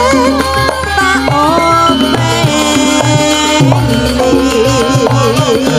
S1: berjuang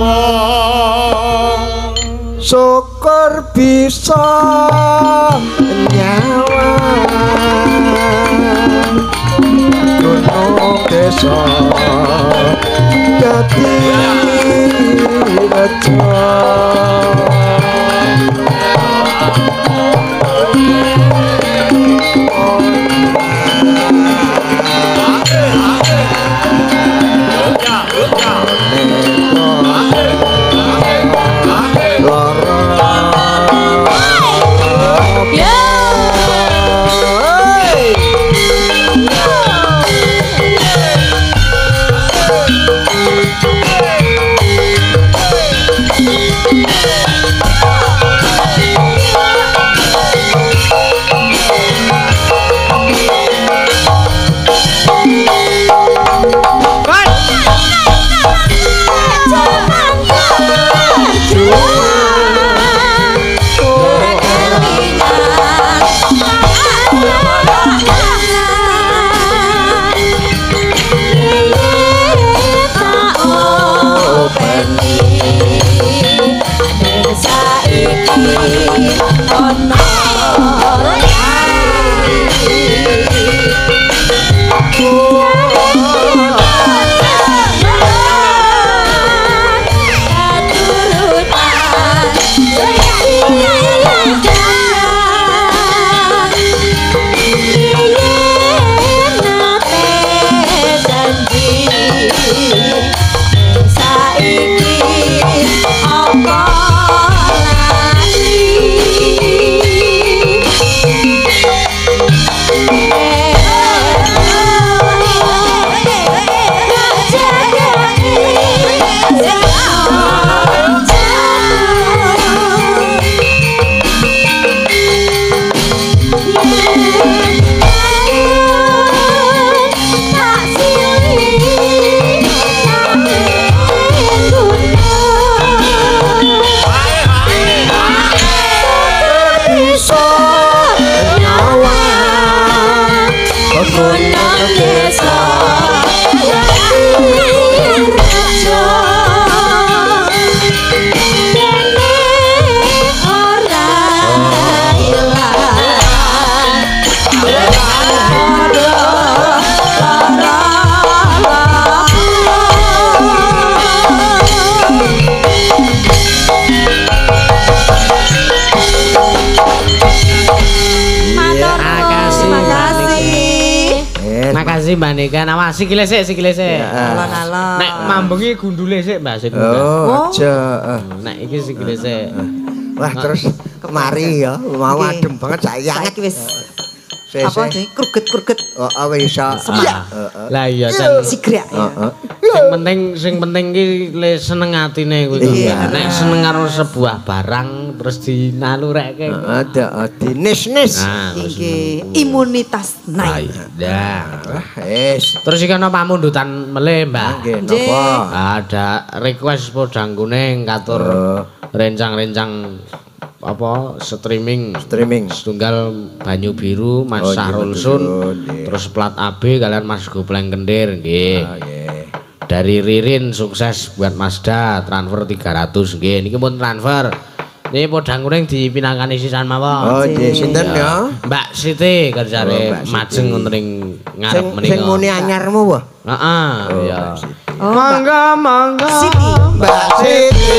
S2: syukur bisa nyawa gunung desa dadi rejo
S3: Makasih Mbak Nika, awasi sikile sik, sikile sik.
S1: Alon-alon.
S3: Nek mambengi gundule sik Mbak Sik.
S2: Oh, aja.
S3: Nek iki sikile sik.
S2: Wah, terus kemari ya, mau adem banget sayang.
S1: Saiki wis apa jenenge kruget-kruget.
S2: Oh, wis iso.
S3: Lah iya Cen.
S1: Sigrek.
S2: Heeh.
S3: Sing penting sing penting ki le seneng atine kuwi. Nek seneng karo sebuah barang terus dinalurekke.
S2: Ada di nis-nis.
S3: Nah,
S1: Iki imunitas naik.
S3: Dah.
S2: Wis.
S3: Terus iki ana pamundutan melih, Mbak.
S2: Nggih, napa?
S3: Ada request podang kuning katur rencang-rencang apa streaming
S2: Streaming.
S3: setunggal Banyu Biru Mas
S2: Oh,
S3: Sahrul
S2: Banyu
S3: Sun
S2: Biru, nggih.
S3: terus plat A B kalian Mas Gopleng Kendir nggih.
S2: Ah, nggih.
S3: Dari Ririn sukses buat Mazda transfer tiga ratus nggih niki pun transfer. Niki podang kuning dipinangkani sisan mawon.
S2: Oh, nggih, sinten ya?
S3: Mbak Siti kerjane
S2: Oh, Mbak Siti.
S3: majeng wonten ing ngarep
S2: Sing
S3: menika.
S2: sing muni anyarmu wah.
S3: Heeh, iya.
S2: Mbak Siti.
S1: Oh,
S3: Mangga mangga.
S1: Siti.
S2: Mbak Siti.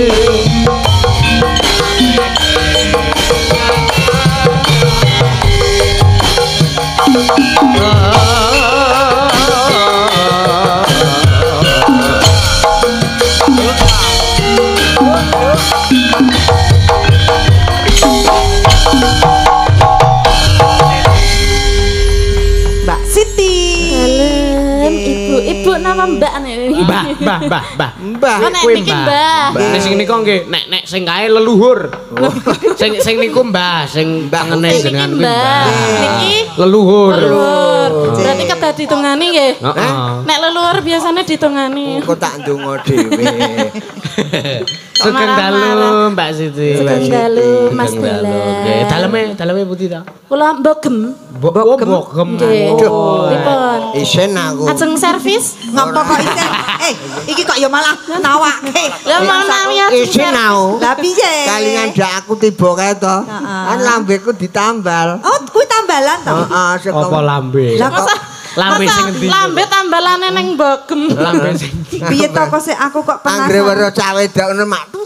S1: Mbak Siti.
S4: Dalem ibu, ibu nama Mbak nih.
S3: Mbah, mbah, mbah, mbah.
S2: Mbah.
S4: Oh, nek
S3: Kuwi
S4: niki Mbah.
S3: Nek sing nika nggih, nek nek sing kae leluhur. Sing sing niku mbah, sing tangene
S4: Niki
S3: jenengan kuwi
S4: Mbah.
S3: mbah.
S4: Niki
S3: Leluhur.
S4: leluhur. Berarti kedah ditungani nggih.
S3: Heeh.
S4: Nek leluhur biasanya ditungani.
S2: Kok tak ndonga dhewe.
S3: Sugeng dalu Mbak Siti.
S4: Sugeng dalu Mas
S3: Sugeng dalu. Nggih,
S4: Dela.
S3: daleme daleme putih ta?
S4: Kula mbogem.
S3: Bogem. Bogem.
S4: Nggih.
S2: Aduh.
S4: Dipun.
S2: Isen aku.
S4: Ajeng servis.
S1: Ngopo kok isen? Eh, iki kok ya malah nawake.
S4: Lah menawi ajeng
S2: Isin
S4: servis.
S2: aku.
S1: Lah piye?
S2: Kalingan dak aku tiba kae to. Kan lambeku ditambal.
S1: Oh, kuwi tambalan to.
S2: Heeh, saka
S3: Apa lambe?
S1: Lah kok
S3: Lambe sing endi?
S4: Lambe tambalane ning mbogem.
S3: Lambe sing.
S1: piye to kok sik aku kok
S2: anggere
S1: penasaran.
S2: weruh cah wedok ngono matur.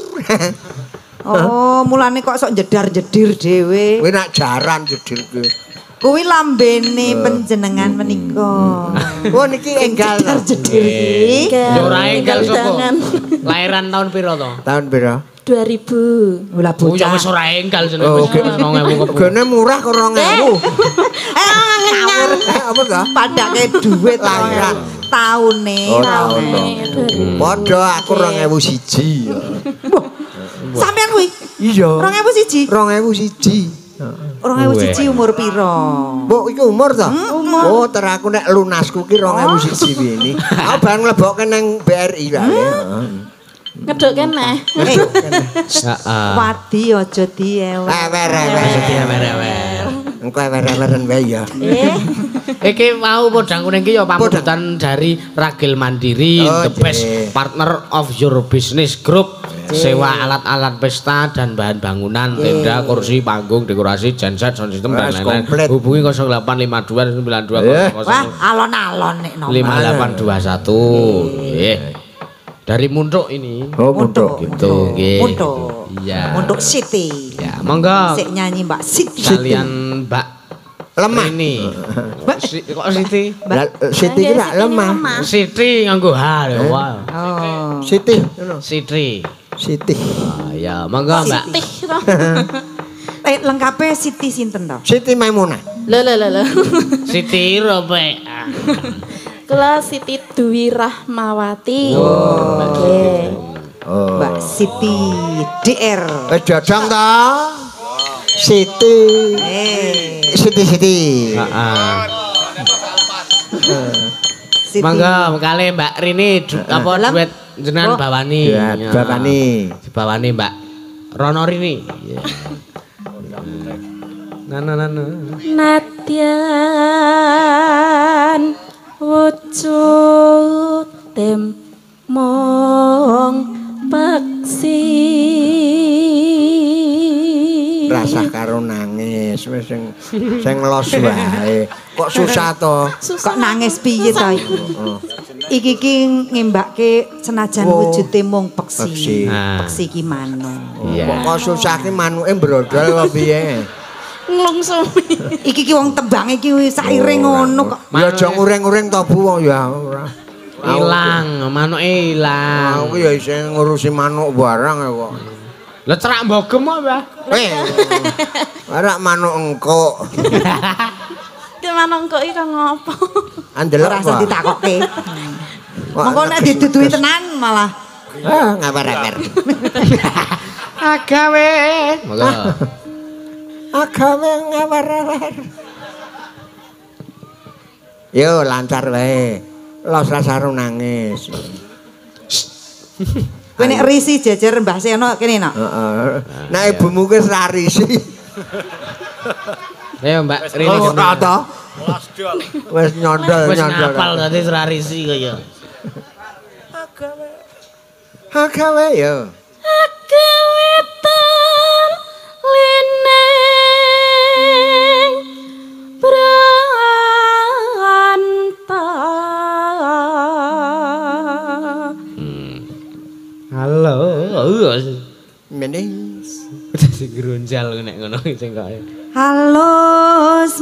S1: Oh, mulane kok sok jedar-jedir dhewe.
S2: Kuwi nak jaran jedirku.
S1: Kuwi lambene panjenengan menika.
S2: Oh niki enggal to.
S1: Jedar-jedir iki.
S3: Yo ora enggal sapa?
S4: Tangan.
S3: Lahiran tahun piro to?
S2: Tahun pira?
S4: dua ribu.
S1: Lah
S3: Oh ya
S1: bocah.
S3: wis ora enggal jenenge
S2: Oh,
S3: wis rong ewu kepung.
S2: Gene murah kok rong ewu.
S1: Eh, ngawur.
S2: Eh, apa to?
S1: Padake duit
S2: Lahiran.
S1: taune.
S2: Oh, tahun to. Padha aku rong ewu siji.
S1: Sampean kuwi
S2: Iya.
S1: rong ewu siji.
S2: rong ewu siji.
S1: rong ewu siji umur piro?
S2: Mbok iki umur to? Oh, ter aku nek lunasku ki rong ewu siji wingi. Aku bareng mlebokke nang B R I wae. Heeh.
S4: Ngeduk kene.
S1: Eh,
S3: Heeh.
S1: wadi aja diewek.
S2: Ewer-ewer.
S3: Ewer-ewer.
S2: Engko ewer-eweren wae ya.
S4: Eh,
S3: Iki mau podang kuning iki ya pambutan dari Ragil Mandiri,
S2: Oh,
S3: the best
S2: jee.
S3: partner of your business group. Sewa alat-alat pesta dan bahan bangunan, tenda, kursi, panggung, dekorasi, genset, sound system dan
S2: Wes,
S3: lain-lain.
S2: komplit.
S3: Hubungi nol delapan lima dua sembilan dua
S2: Eh.
S1: Wah, alon-alon nek nomor.
S3: lima delapan dua satu. Nggih. Dari Muntuk ini.
S2: Oh, muntuk.
S3: Gitu, nggih.
S1: Muntuk.
S3: Iya.
S1: Muntuk Siti.
S3: Ya, monggo.
S1: Sik nyanyi Mbak Siti.
S3: Kalian Mbak
S2: Lemah.
S3: ini. Si- kok Siti?
S2: Lah, Siti ki rak lemah.
S3: Siti nganggo H lho. Wow.
S1: Oh.
S2: Siti ngono.
S3: Sitri.
S2: Siti.
S3: Ah, ya, monggo Mbak.
S4: tih to.
S1: Eh lengkape Siti sinten to?
S2: Siti Maimunah.
S4: Lho lho lho lho.
S3: Siti Rope.
S4: Kula Siti Dwi Rahmawati. Nggih.
S2: Oh.
S1: Mbak Siti D R.
S2: Eh jodong to. Siti.
S1: Eh,
S2: Siti Siti.
S3: Heeh.
S1: Siti.
S3: Monggo kali Mbak Rini du- apa
S1: Dalam?
S3: duet jenengan
S1: Oh.
S3: bawani.
S2: Ya, bawani.
S3: Dibawani Mbak Rono Rini. Iya. Nana nana.
S4: Nadyan wujud mong peksi.
S2: Rasah karo nangis wis sing sing los wae. Kok susah to?
S1: Kok nangis piye to iki? Iki ki ngembake senajan
S2: Oh.
S1: wujude mung peksi.
S2: Peksi.
S3: Ah.
S1: Peksi ki manuk.
S3: Iya.
S2: Kok susah ki manuke brodol apa piye?
S4: Nglungsumi.
S1: Iki ki wong tembange ki saire ngono kok.
S2: Ya aja ngureng-ureng to Bu wong ya ora.
S3: Ilang, manuke ilang.
S2: Aku ya isih ngurusi manuk barang ya kok.
S3: Lah cerak mbogem kok, Mbah.
S2: Eh. Ora manuk engko.
S4: Ki manung kok iki ngopo?
S2: Andelok
S1: Ora usah
S2: kok.
S1: ditakokke.
S2: Kok
S1: Monggo nek didudui tenan malah.
S2: Ah, ngawer-ngawer.
S3: Agawe. Monggo.
S2: Agawe ngawer-ngawer. Yo lancar wae. Los rasaru nangis.
S1: Kowe nek risi jejer Mbah Seno kene nak.
S2: Heeh. Nek ibumu ki ora risi.
S3: Ayo Mbak Rini.
S2: Oh, ora to. Wis nyondol
S3: Wis
S2: nyondol.
S3: ngapal dadi ora risi kaya.
S2: Agawe yo.
S4: Kewetan lining branta.
S3: Halo.
S2: Menis.
S3: Sing grunjal nek ngono sing kok.
S1: Halus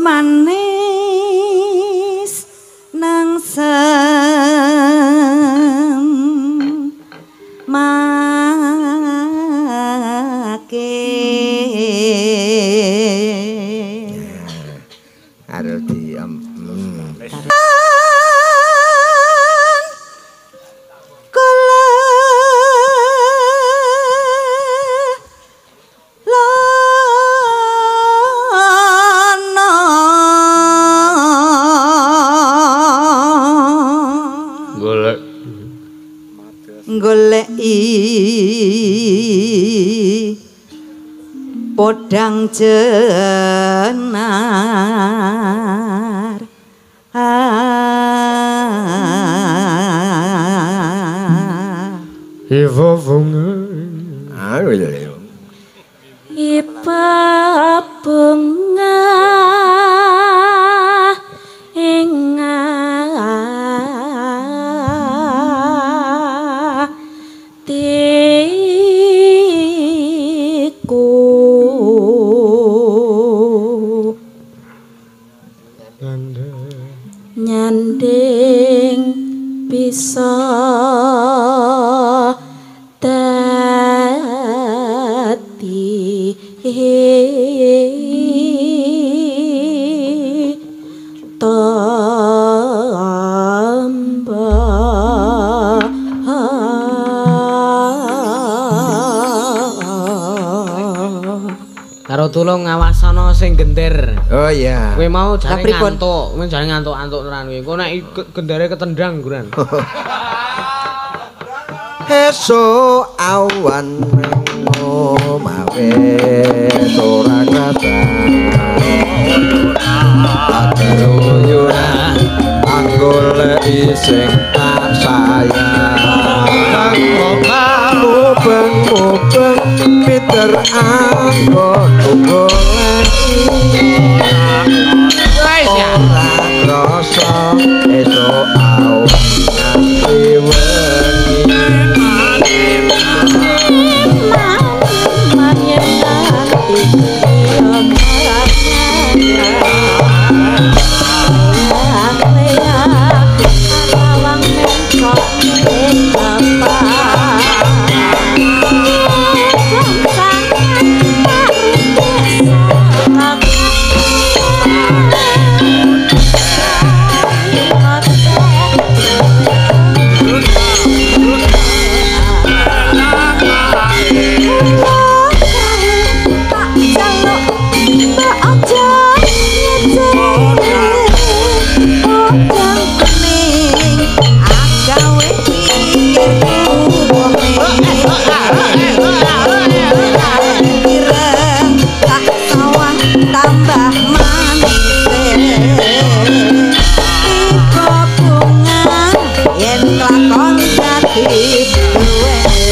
S1: manis nang sem make
S2: Karo di um, hmm.
S1: kula lono goleki podang jenar
S3: Ivo bunga
S2: Ah, iya.
S4: Ipa bunga inga tiku nyanding bisa dadi
S3: karo tulung ngawasana sing gender.
S2: Oh iya.
S3: Kowe mau jare
S1: Pripun?
S3: ngantuk, kowe jare ngantuk-antuk tenan kowe. Engko nek ge- gendere ketendang guran.
S2: Esok awan mengo mawe ora kata Ateruyuran anggoleki sing tak sayang Mubeng-mubeng Peter anggon goleki ora krasa esok awan nganti wengi
S1: tambah manis Iko bunga yen kelakon dadi duwe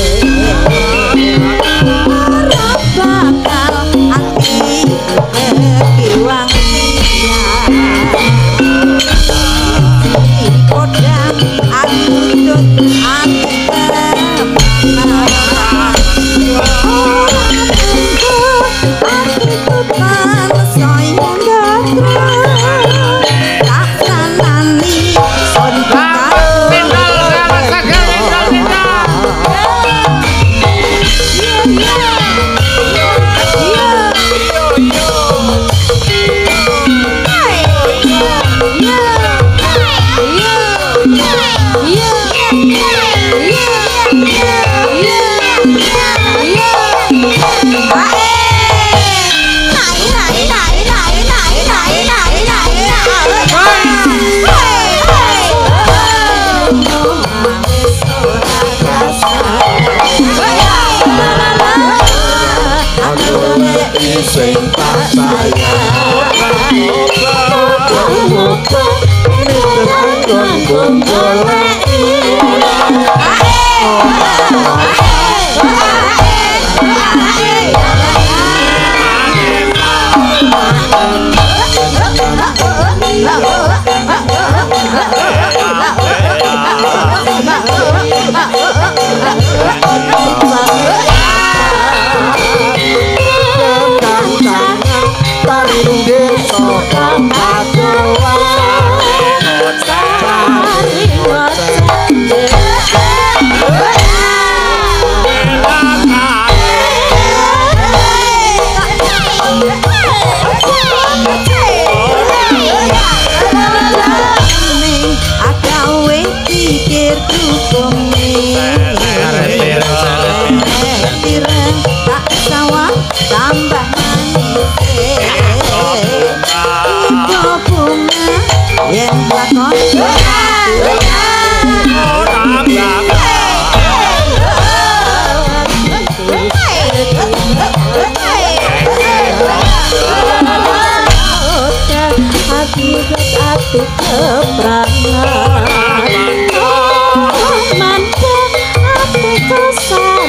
S1: ora bakal ati kekiwang podang atutut ati
S2: sing tak sayang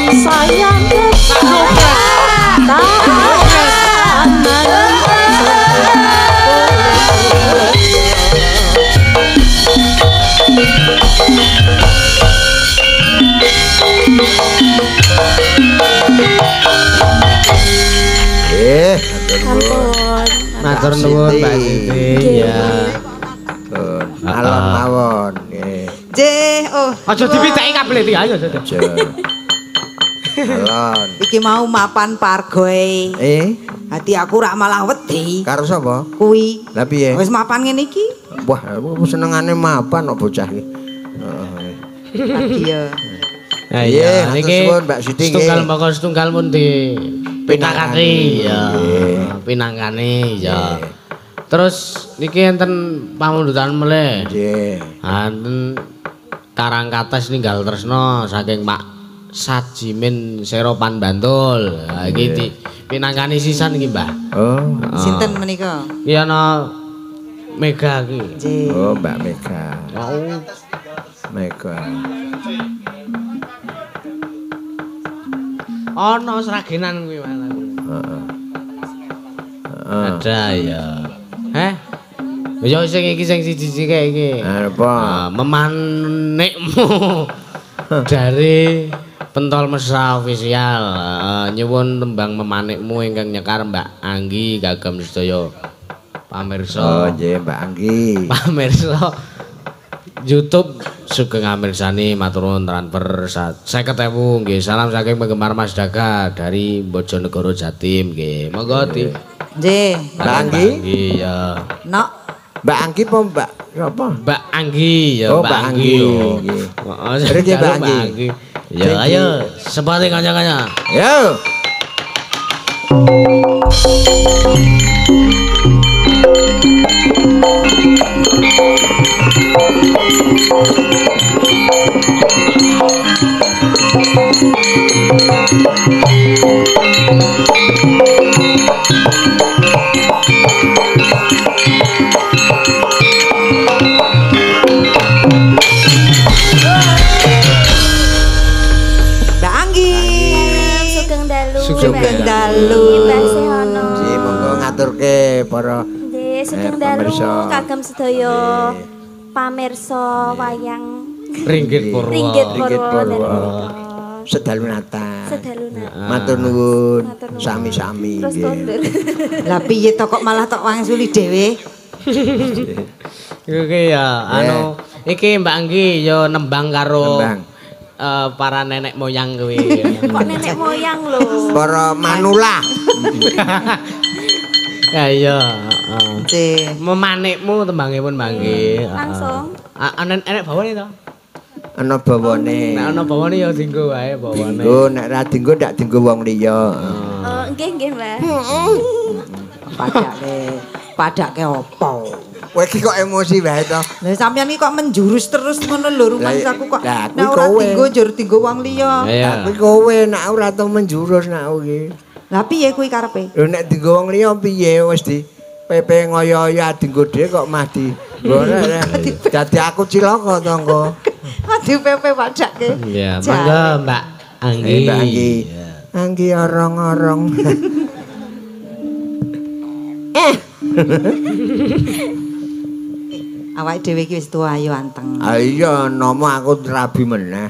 S4: sayang
S2: Eh,
S4: ampun.
S3: Matur nuwun Mbak Siti ya.
S2: alon mawon nggih.
S1: J, oh.
S3: Aja dipiteki kabeh iki ayo.
S2: Aja. Alon.
S1: Iki mau mapan pargoe.
S2: Eh,
S1: Hati aku rak malah wedi.
S2: karo sapa?
S1: Kuwi.
S2: Lah piye?
S1: Wis mapan ngene iki.
S2: Wah, aku senengane mapan kok bocah iki. Heeh.
S1: Lagi ya.
S3: Ya
S2: Iya,
S3: iya,
S2: hatur
S3: niki
S2: suwun, Mbak Siti, nggih.
S3: setunggal moko setunggal pun di pinangkani ya.
S2: Nggih.
S3: Pinangkani ya. Terus niki enten pamundutan melih.
S2: Nggih.
S3: Enten Karangkates ninggal tresno saking Pak Sajimin Seropan Bantul. Ha iki di pinangkani sisan iki, Mbah.
S2: Oh.
S1: Sinten menika?
S3: Iki ana Mega iki.
S1: J.
S2: Oh, Mbak Mega.
S3: Oh,
S2: Mega.
S3: ana seragenan kuwi malah.
S2: Heeh. Heeh.
S3: Ada ya. Heh? Ya sing iki sing siji-siji kae iki.
S2: Apa?
S3: Ah, memanikmu dari Pentol Mesra Official. Ah, nyuwun tembang memanikmu ingkang nyekar Mbak Anggi kagem sedaya
S2: Oh,
S3: pamirsa.
S2: nggih, Mbak Anggi.
S3: Pamirsa YouTube sugeng amirsani matur nuwun transfer seket ewu nggih. Salam saking penggemar Mas Daga dari Bojonegoro Jatim nggih. Monggo di
S1: J.
S2: Mbak Anggi?
S3: Nggih ya.
S1: Nok.
S2: Mbak Anggi apa Mbak? Apa?
S3: Mbak Anggi ya,
S2: Oh,
S3: Mbak
S2: Mbak
S3: Anggi.
S2: Anggi,
S3: yo.
S2: nggih.
S3: Heeh,
S2: Mriki, Mbak
S3: jaluk
S2: Anggi.
S3: Ya
S2: Nggih,
S3: ayo
S2: nggih.
S3: sepati kanca-kanca.
S2: Yo.
S1: Mbak Anggi.
S4: Sugeng dalu.
S1: Sugeng dalu.
S4: Mbak Sehono.
S2: Ji monggo ngaturke para
S4: Nggih, sugeng
S2: Eh,
S4: dalu
S2: pamirsa.
S4: kagem sedaya pamirsa wayang
S3: Ringgit Purwo.
S4: Ringgit
S2: Ringgit
S4: Purwo
S2: Purwo.
S4: dan
S2: sedalu nata.
S4: sedaluna.
S2: Matur nuwun
S4: Matur nuwun.
S2: sami-sami
S4: Terus
S2: nggih.
S4: kondur.
S1: Lah piye to kok malah tok wangsuli dhewe?
S3: Iki ya anu iki Mbak Anggi ya nembang karo
S2: Nembang.
S3: eh, para nenek moyang kuwi.
S4: Kok nenek moyang lho.
S2: Para manula.
S3: Ya iya, heeh.
S1: J.
S3: Memanikmu tembangipun Mbak Anggi. heeh.
S4: Langsung.
S3: Ah, ana enek bawane to?
S2: Ana bawane.
S3: Nek ana bawane ya dienggo wae bawane.
S2: Dinggo nek ra dinggo ndak dinggo wong liya.
S4: Oh, nggih nggih, Mbak.
S1: Padake padake opo?
S2: Kowe iki kok emosi wae to.
S1: Lah sampeyan iki kok menjurus terus ngono lho rumangsaku kok.
S2: Lah, kuwi
S1: Nek ora
S2: kowe.
S1: tinggo njur tinggo wong liya.
S3: Iya.
S2: Tapi kowe nek ora tau menjurus nek iki.
S1: Lah piye kuwi karepe?
S2: Lho nek dinggo wong liya piye wis di pepe ngoyo-oyo dinggo dhewe kok mah di ora dadi aku cilaka to engko.
S1: Adi pepe padake.
S3: Iya,
S1: Jare.
S3: monggo Mbak Anggi.
S2: Eh, Mbak Anggi.
S3: Iya.
S2: Anggi orong-orong.
S1: Awake dhewe iki wis tuwa ayo anteng.
S2: Ah iya nomo aku rabi meneh.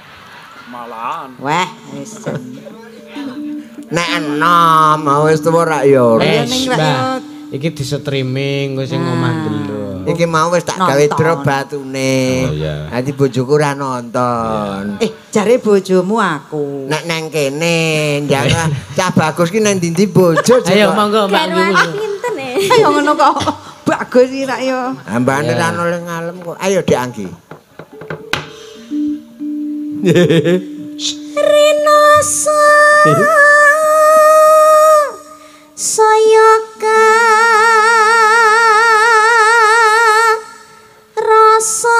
S1: Weh, wis.
S2: Nek enom wis tuwa rak ya ora.
S1: Ayo
S3: Wes,
S1: ning
S3: Mbak.
S1: rakyat.
S3: Iki di streaming wis sing omah delok.
S2: Iki mau wis tak gawe
S1: Nonton.
S2: drop batune.
S3: Oh, iya.
S2: Dadi bojoku ora nonton.
S1: Eh, jare bojomu aku.
S2: Nek neng kene, jangan cah bagus ki nang ndi bojo.
S3: Ayo monggo Mbak Anggi.
S4: Garwane pinten e?
S1: Ayo ngono kok. Bagus iki rak yo.
S2: Ambane
S3: Iya.
S2: ra oleh ngalem kok. Ayo Dek Anggi.
S4: Rinoso sayaka rasa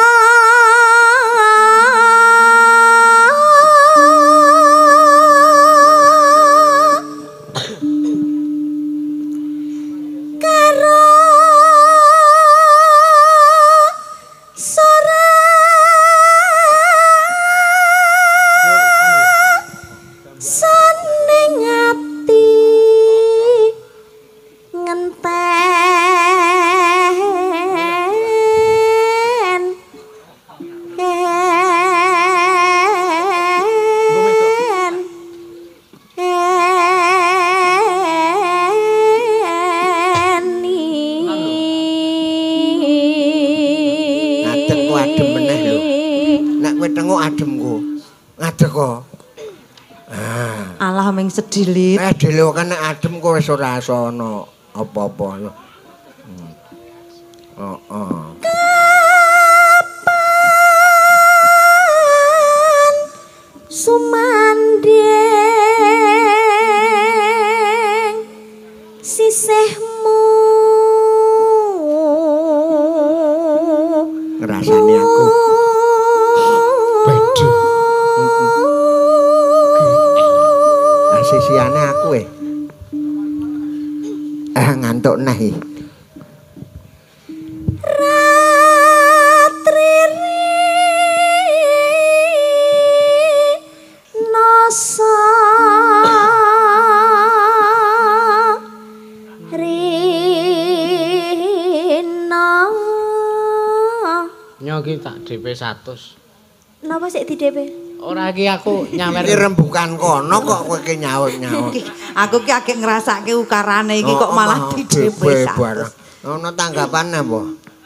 S4: karo sore
S1: Alah ming sedilit.
S2: Eh dhewe kan nek adem kok wis ora iso ana apa-apa. Hmm. Oh, oh.
S4: Kapan sumandeng sisihmu
S2: Ngrasani aku.
S3: Bedu.
S2: Asisiane aku eh. Eh ngantuk neh.
S4: Nasa Rina
S3: Nyoki tak D P seratus.
S4: Napa sik di D P?
S3: Ora iki aku nyawer.
S2: Iki rembukan kono kok kowe ki nyaut-nyaut.
S1: Aku ki agek ngrasake ukarane iki kok malah di D P
S2: bareng. Ono tanggapane apa?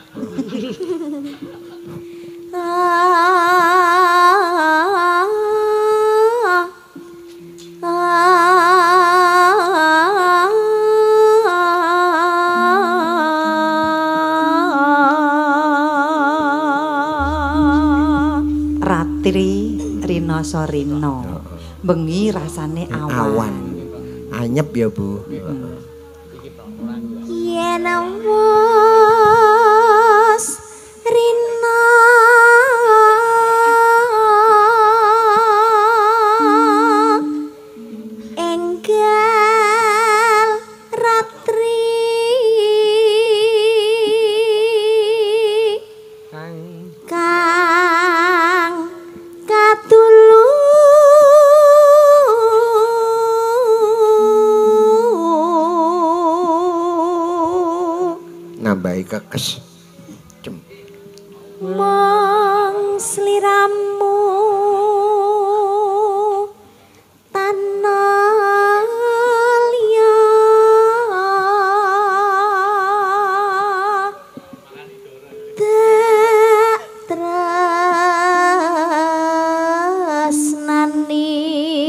S1: Ratri Rina Sorina. Bengi rasane awan.
S2: Awan. Anyep ya, Bu.
S4: Yen wis Rina enggal ratri kang katulu
S2: nambahi kekes. Cem.
S4: mong sliramu tanah liya tak tresnani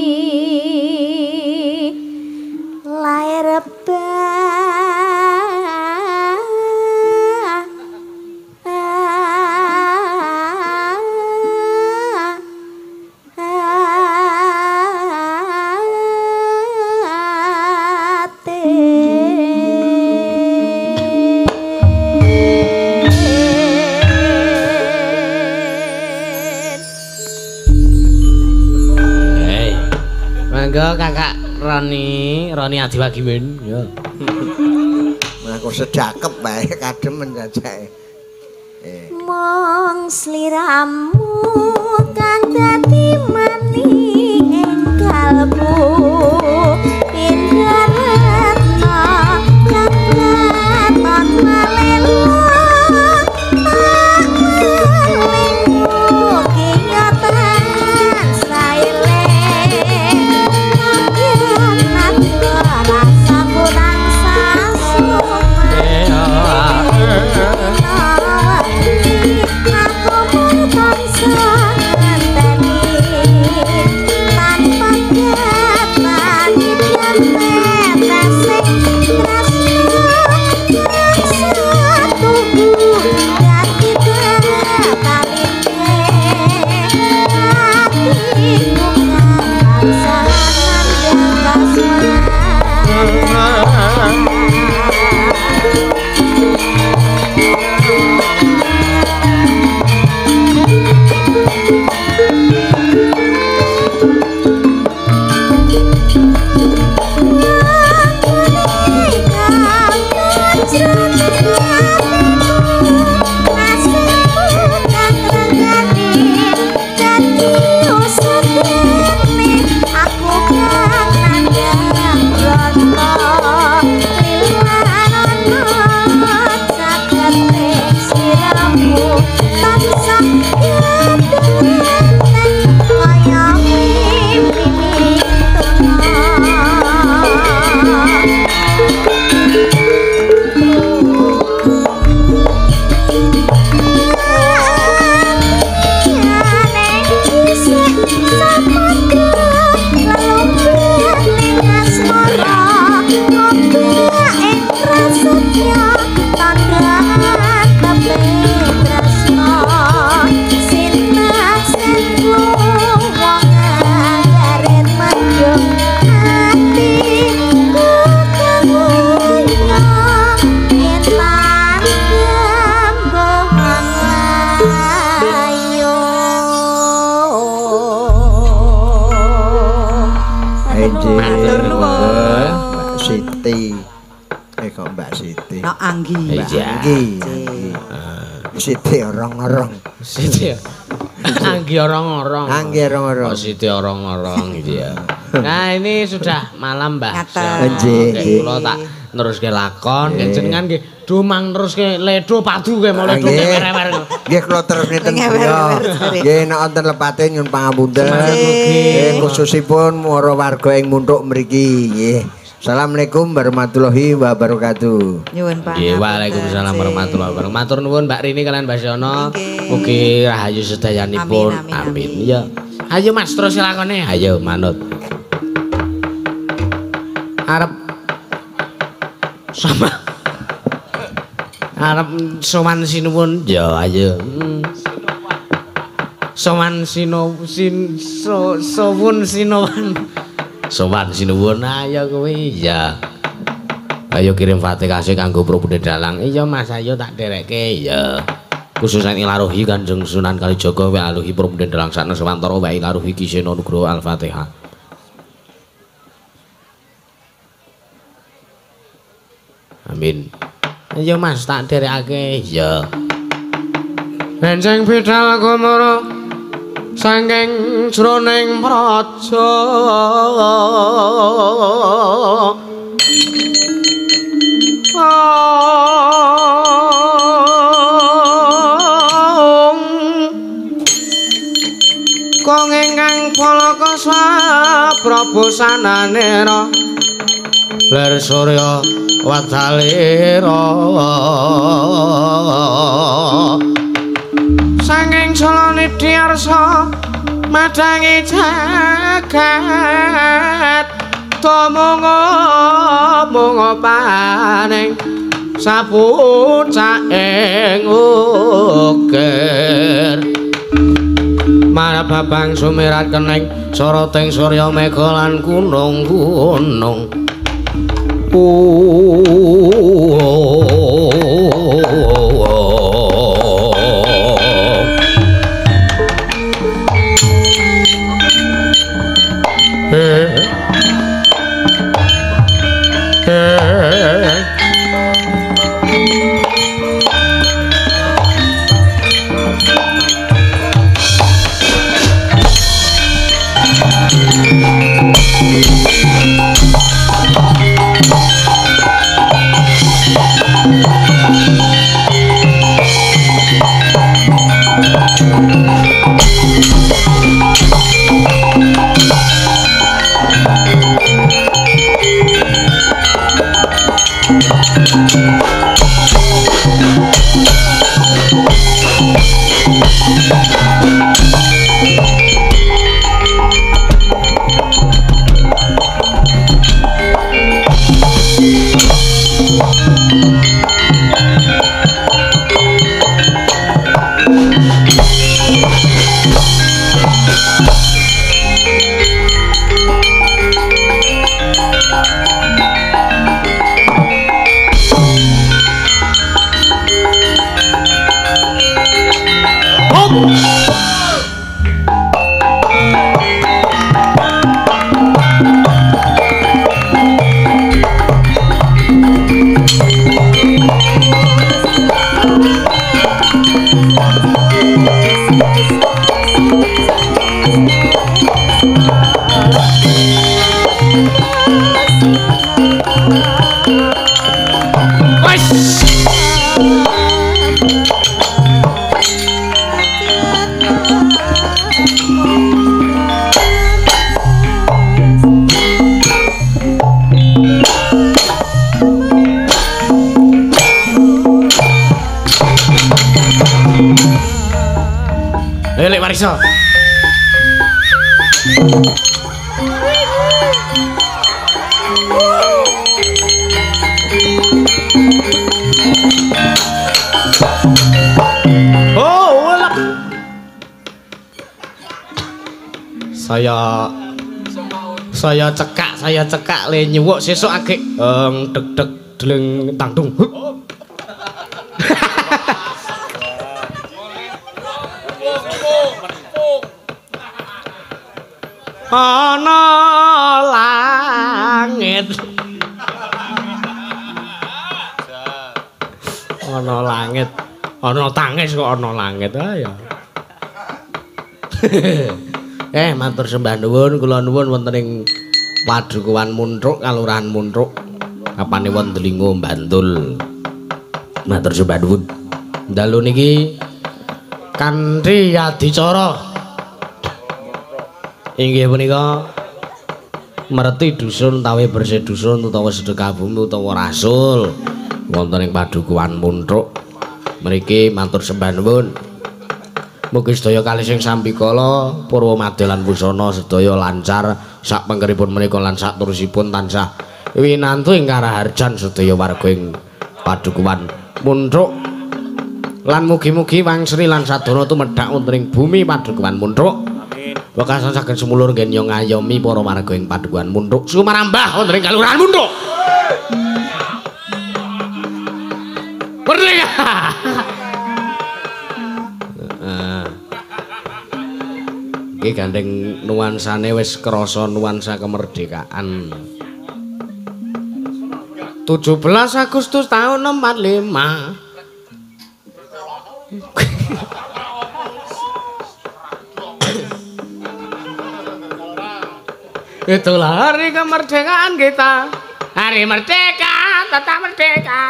S4: lair
S3: Hei. Mangga Kakak Roni, Roni Adiwagimen. Ya.
S2: Aku sedakep bae kademen jajake. Eh.
S4: mong sliramu kang dadi maning ing kalbu pindaretna kang katon malelo mugi nyatan saileng rasaku tansah aku mung tansah ngenteni
S2: Enjing.
S1: Matur nuwun.
S2: Mbak Siti. Eh kok Mbak Siti?
S1: No Anggi.
S3: Iya.
S2: Anggi. Siti orang-orang.
S3: Siti. Anggi orang-orang.
S2: Anggi orang-orang.
S3: Oh, Siti orang-orang gitu ya. Nah, ini sudah malam, Mbah.
S1: Ngaten.
S2: Nggih, nggih.
S3: Kula tak neruske lakon, nggih jenengan nggih dumang neruske ledo padu nggih mau ledo ngewer-ewer.
S2: Nggih kula terus ngeten
S1: Ngewer-ewer,
S2: ya.
S1: sorry.
S2: Nggih nek wonten lepate nyun pangapunten.
S3: Nggih.
S2: Nggih khususipun para warga ing Muntuk mriki nggih. Assalamualaikum warahmatullahi wabarakatuh.
S1: Nyuwun pangapunten.
S3: Nggih, waalaikumsalam warahmatullahi wabarakatuh. Matur nuwun Mbak Rini kalian Mbak Siono.
S1: Nggih.
S3: Mugi rahayu sedayanipun.
S1: Amin, amin, amin.
S3: Ya. Ayo Mas terus lakone. Ayo manut. Arep sama Arep sowan sinuwun ya ayo. Hmm. Sowan sino sin so sowun sinuwun. Sowan sinuwun ayo kowe ya. Ayo kirim Fatihah kanggo Prabu Dalang. Iya Mas ayo tak derekke ya. Khususan ilaruhi Kanjeng Sunan Kalijaga wa aluhi Prabu Dalang sakna sewantara wa ilaruhi Kisena Nugroho Al-Fatihah. Amin. Ayo Mas tak derekake ya. Benjing bidal kumara saking jroning praja. Kong ingkang palaka Prabu sananera ler surya wadalira sanging salane diarsa madangi jagat tomongo mongo paning sapucak ing ukir marababang sumirat kening soroting surya mega lan gunung-gunung. Lelek Marisa. Oh, ulek. Saya saya cekak, saya cekak le nyuwuk sesuk agek eng deg deg deleng tangtung. Ana Ana tangis kok ana langit ayo. Eh matur sembah nuwun kula nuwun wonten ing Padukuhan Muntruk Kalurahan Muntruk Kapanewon Delingo Bantul. Matur sembah nuwun. Dalu niki kanthi adicara inggih punika mereti dusun utawi bersih dusun utawa sedekah bumi utawa rasul wonten ing Padukuhan Muntruk. Mriki matur sembah nuwun. Mugi sedaya kalih sing sambikala purwa madya lan busana sedaya lancar sak pengkeripun menika lan sak terusipun tansah winantu ing karaharjan sedaya warga ing Padukuhan Muntruk. Lan mugi-mugi wangsri lan sadana tumedhak wonten ing bumi Padukuhan Muntruk. Amin. Wekasan saged sumulur nggih ngayomi para warga ing Padukuhan Muntruk sumarambah wonten ing Kalurahan Muntruk. Merdeka. Iki gandeng nuansane wis krasa nuansa kemerdekaan. tujuh belas Agustus tahun empat lima. Itulah hari kemerdekaan kita. Hari merdeka, tetap merdeka.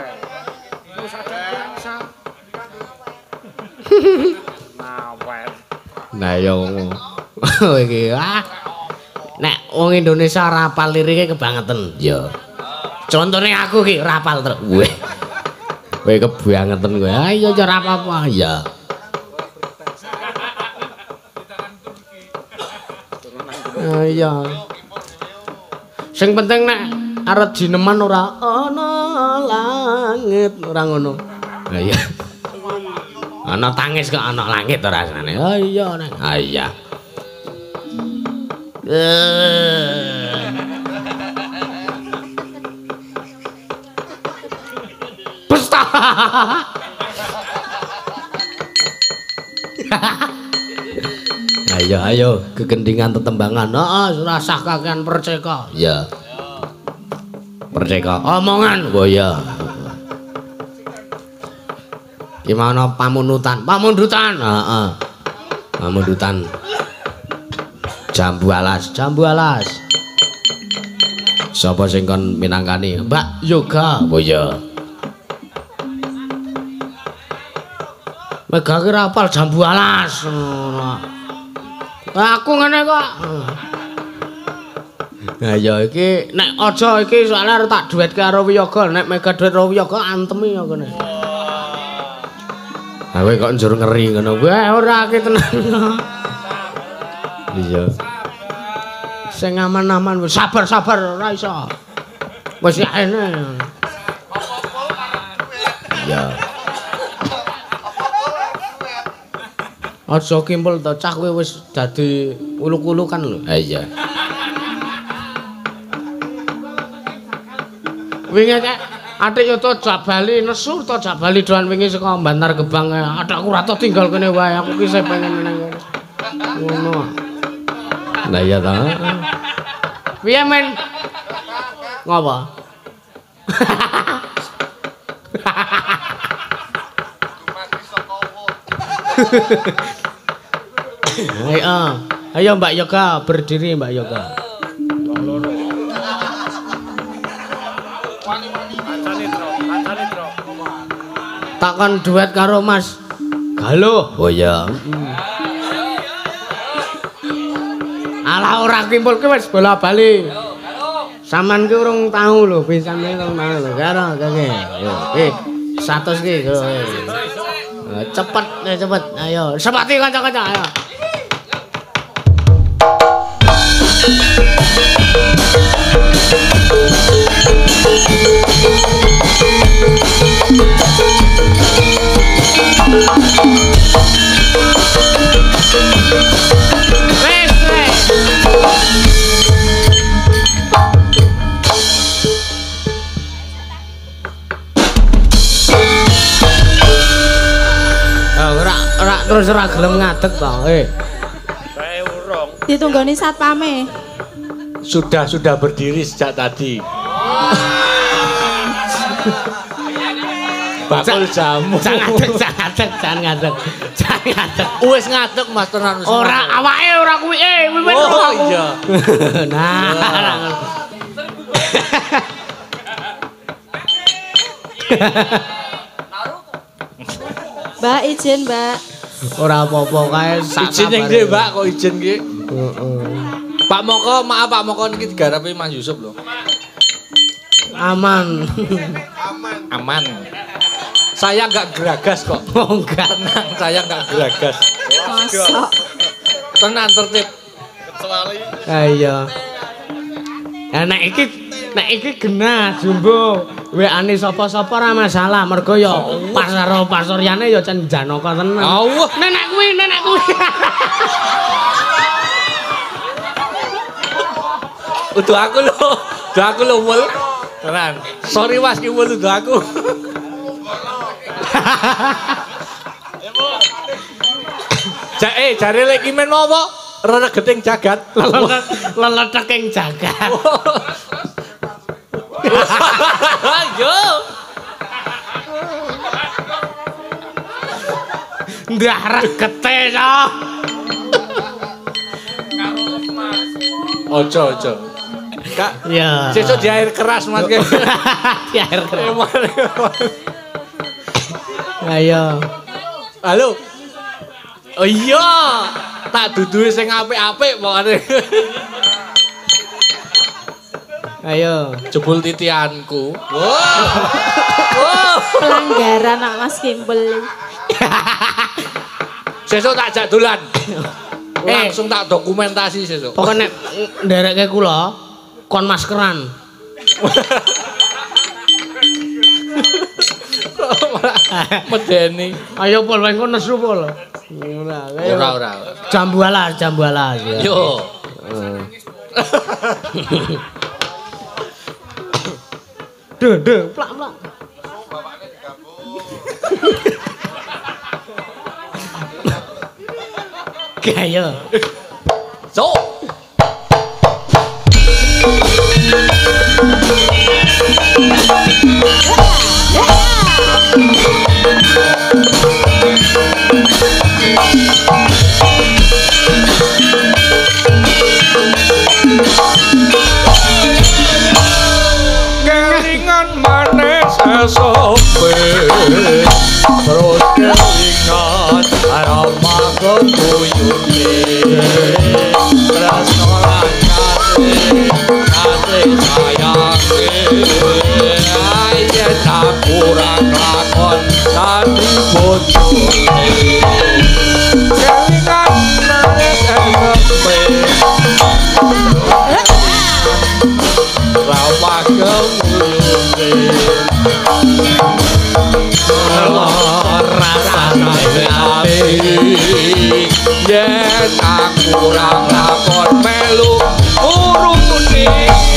S3: Nah yo iki ah nek wong Indonesia rapal lirike kebangetan ya. Contone aku ki rapal terus. Weh. Kowe kebangetan kowe. Ayo ora apa-apa ya. Iya. Sing penting nek arep jineman ora ana langit ora ngono. Lah iya. Ana tangis kok ana langit to rasane. Oh iya nek. Ah iya. Pesta. Ayo ayo kegendingan tetembangan. Heeh, rasah kakean perceka. Ya. Perceka omongan. Oh ya. Gimana pamunutan? Pamundutan. Heeh. Pamundutan. Jambu alas, jambu alas. Sapa sing kon minangkani? Mbak Yoga. Oh ya. Mega ki rapal jambu alas. Aku ngene kok. Nah ya iki nek aja iki soalnya tak duet karo Wiyaga, nek mega duet karo Wiyaga antemi ya kene. Ah kowe kok njur ngeri ngono. Wah ora ki tenan. Iya. Sing aman-aman wis sabar-sabar ora iso. Wis ene. Iya. Aja kimpul to cah kowe wis dadi uluk-ulukan lho. Ha iya. Wingi kek atik yo to Jabali nesu to Jabali doan wingi saka Bantar Gebang. Atakku ora tau tinggal kene wae. Aku ki pengen meneng ngono. Lah iya ta. Piye men? Ngopo? Ayo, ayo Mbak Yoga berdiri Mbak Yoga. Takkan duet karo Mas Galuh. Oh ya. Alah ora kimpul ki wis bola-bali. Saman ki urung tahu lho, pisan ki urung tahu lho. Karo kene. Yo, eh seratus ki. Cepet, ya cepet. Ayo, sepati kanca-kanca ayo. Terus ora gelem ngadeg to, eh.
S5: Kae urung.
S4: Ditunggoni satpame.
S5: Sudah sudah berdiri sejak tadi. bakul jamu.
S3: Jangan ngadeg, jangan ngadeg, jangan ngadeg. Jangan ngadeg.
S5: Wis ngadeg Mas tenan.
S3: Ora awake ora kuwi eh wiwit
S5: Oh iya.
S3: Nah.
S4: Mbak izin, Mbak.
S3: Ora apa-apa kae sak.
S5: Izin yang
S3: kabare.
S5: nggih, Mbak, kok izin nggih.
S3: Heeh.
S5: Pak Moko, maaf Pak Moko niki digarapi Mas Yusuf lho.
S3: Aman.
S5: Aman. Saya enggak geragas kok.
S3: Oh enggak.
S5: Tenang, saya enggak geragas.
S4: Mosok.
S5: Tenang tertib.
S3: Ayo. Nah, nek iki nek iki genah jumbo. W A-ne sapa-sapa ora masalah, mergo ya pas karo pasoryane ya cen Janaka tenan.
S5: Allah,
S3: Nenek kuwi, nenek kuwi.
S5: udah aku lho. Udah aku lho, Wul. Tenan. Sorry Mas ki Wul udah aku. Ja eh jare lek ki men apa? Regeting jagat.
S3: Leletek ing jagat.
S5: Yo.
S3: Ndah regete to.
S5: Ojo ojo. Kak,
S3: Ya.
S5: sesuk di air keras Mas ki.
S3: Di air keras.
S5: Eman, eman.
S3: Ayo.
S5: Halo. Oh iya, tak duduhi sing apik-apik pokoknya.
S3: Ayo.
S5: Jebul titianku. Wow. Wow.
S4: Pelanggaran nak Mas Kimpel.
S5: Sesuk tak jak dolan.
S3: Eh.
S5: Langsung tak dokumentasi sesuk.
S3: Pokoknya nderekke kula kon maskeran.
S5: Medeni.
S3: Ayo pol wae engko nesu pol. Ora, ayo.
S5: Ora ora.
S3: Jambu alas, jambu alas. Ya.
S5: Yo.
S3: Duh, duh, plak plak. Gaya.
S5: So. Kelingan manis esope terus kelingan aroma kebuyute rasa kasih kasih sayange ayen tak kurang lakon tadi bojone kelingan manis esope rawa kebuyute rasane apik yen aku ora lakon melu urune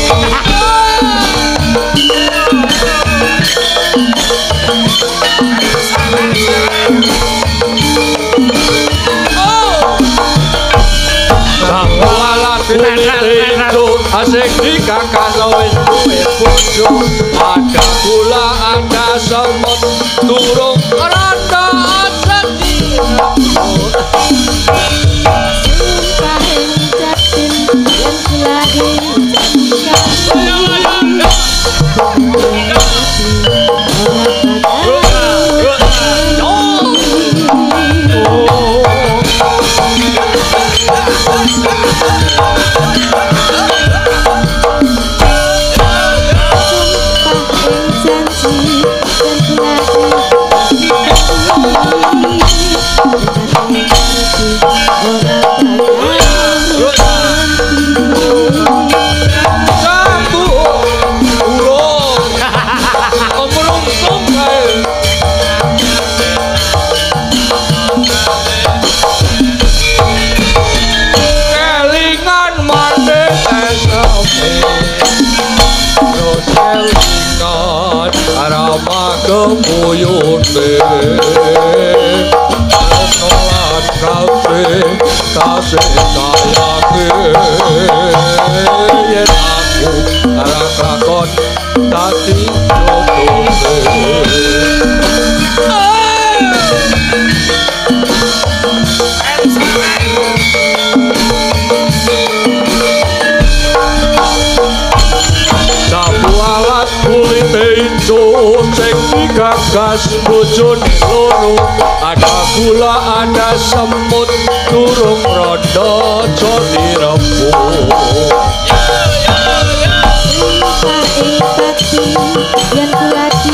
S5: asik di kakak lawin duwe bojo ada gula ada semut turung rada sedih
S4: Sumpah yang jatin yang selagi
S5: kebuyute nolan kasih kasih sayake yen aku arah lakon dadi jodone gagas bojone loro ada gula ada semut durung rondo joni rembug
S4: Yang kuladi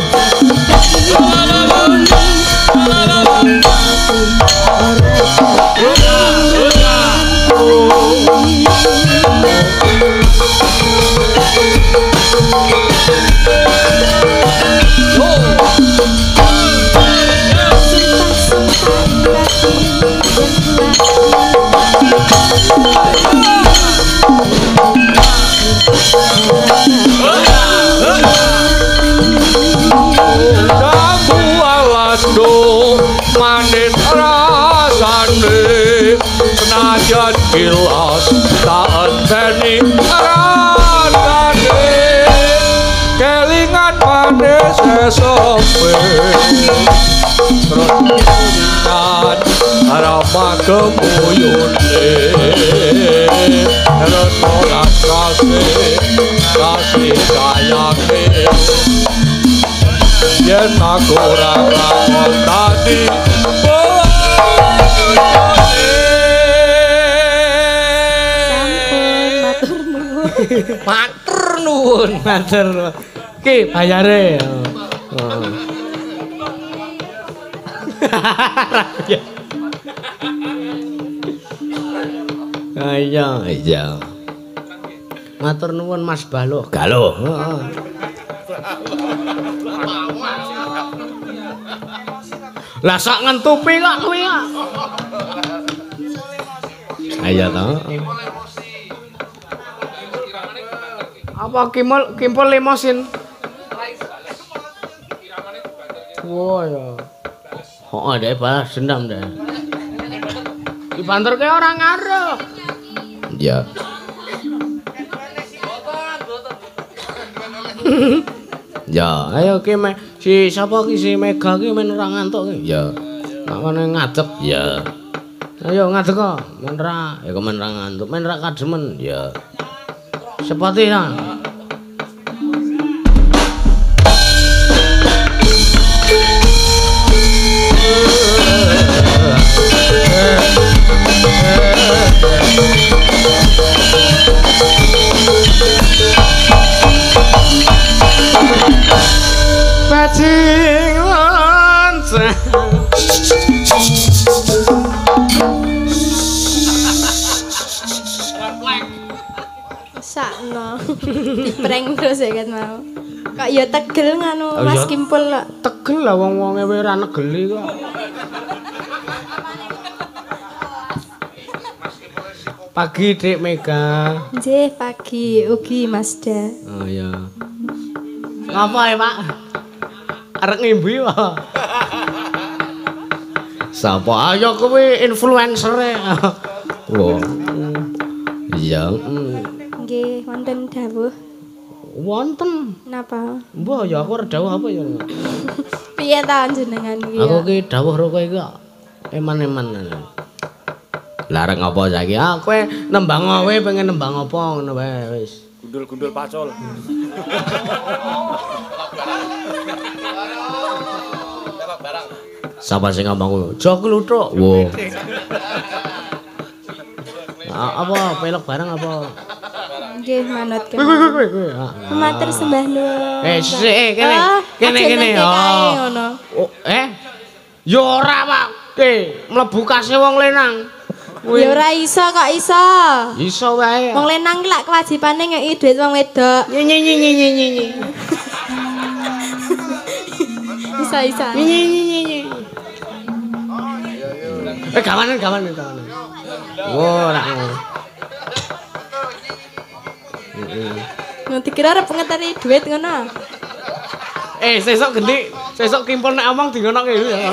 S5: manis rasane senajan kilas tak enteni rasane kelingan manis sesope terus nyan arama kemuyune terus olah kasih kasih sayangnya yen aku ora lakon tadi
S3: Matur nuwun, matur nuwun. Ki bayare. Oh. Iya, iya. Matur nuwun Mas Baluh. Galuh. Heeh. Lah sak ngentupi kok kuwi kok. Ayo to. Apa kimpul kimpul limosin? Wah ya. Oh, ada balas dendam deh. Dibanter kayak orang ngaruh. Ya. Ya, ayo ki me si sapa ki si Mega ki men ora ngantuk ki. Ya. Makane ngadeg ya. Ayo ngadeg kok, men ra ya kok men ra ngantuk, men ra kademen ya. Seperti nah. Bajing lonceng
S4: sakno prank terus ya kan mau kok ya tegel ngono Mas Kimpul kok
S3: tegel lah wong-wonge ora negeli kok pagi Dik Mega
S4: nggih pagi ugi Mas Da
S3: oh iya ngapa ya Pak arek ngimbi wae sapa ayo kuwi influencer e lho iya
S4: nggih wonten dawuh
S3: wonten
S4: napa
S3: mbah ya aku ora dawuh apa ya
S4: piye ta jenengan iki
S3: aku ki dawuh ro kowe iki eman-eman larang apa saiki ah kowe nembang kowe pengen nembang apa ngono wae wis
S5: gundul-gundul pacul
S3: sapa sing ngomong kuwi jo kluthuk wo apa pelok barang apa
S4: nggih manut
S3: kowe kowe kowe kowe
S4: matur sembah nuwun
S3: eh sik kene kene kene oh eh yo ora Pak eh mlebu kase wong lenang
S4: ya ora iso kok iso
S3: iso wae
S4: wong lenang ki lak kewajibane ngeki dhuwit wong wedok
S3: nyi nyi nyi nyi nyi nyi
S4: bisa bisa
S3: nyi nyi nyi nyi eh gawanen gawanen gawanen ora
S4: nanti kira arep ngeteri dhuwit ngono
S3: eh sesuk gendhi sesuk Kimpul nek omong dingono ngene ya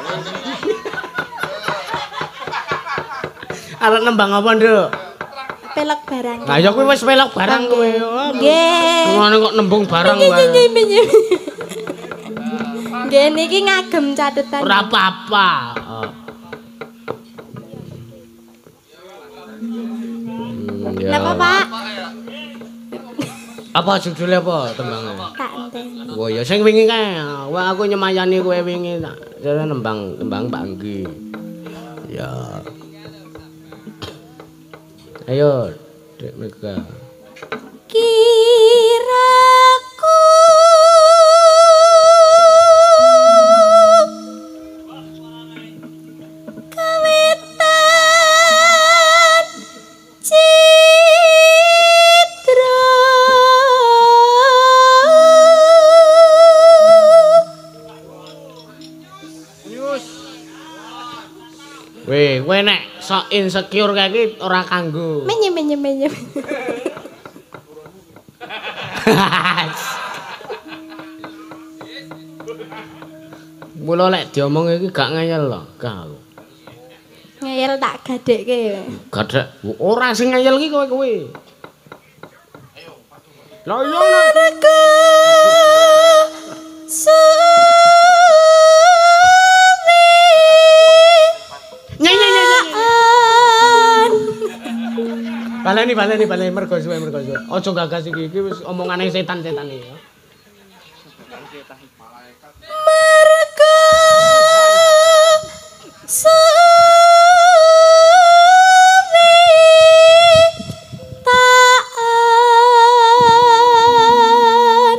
S3: Arep nembang apa, Nduk?
S4: P pelek barang.
S3: Lah ya kuwi wis pelek barang kowe.
S4: Nggih.
S3: Ngono kok nembung barang
S4: Nggih,
S3: wae.
S4: nggih, nggih, nggih. Nggih niki ngagem catetan.
S3: Ora apa-apa. Ya.
S4: Napa, Pak?
S3: Apa judulnya apa tembangnya?
S4: Tak enteni.
S3: Wah ya sing wingi kae. Wah aku nyemayani kowe wingi tak jare nembang nembang Pak Anggi. Ya. Ayo, Dek Mega.
S4: Kiraku kawetan citra
S3: Weh, kowe nek sok insecure kae iki ora kanggo.
S4: menye menye menye.
S3: Mula lek diomong iki gak ngeyel lho, gak.
S4: Ngeyel tak gadekke.
S3: Gadek ora sing ngeyel iki kowe-kowe. Lha iya nek Baleni baleni baleni mergo suwe mergo suwe. Aja gagas iki iki wis omongane setan-setan iki ya.
S4: Merga suwi taan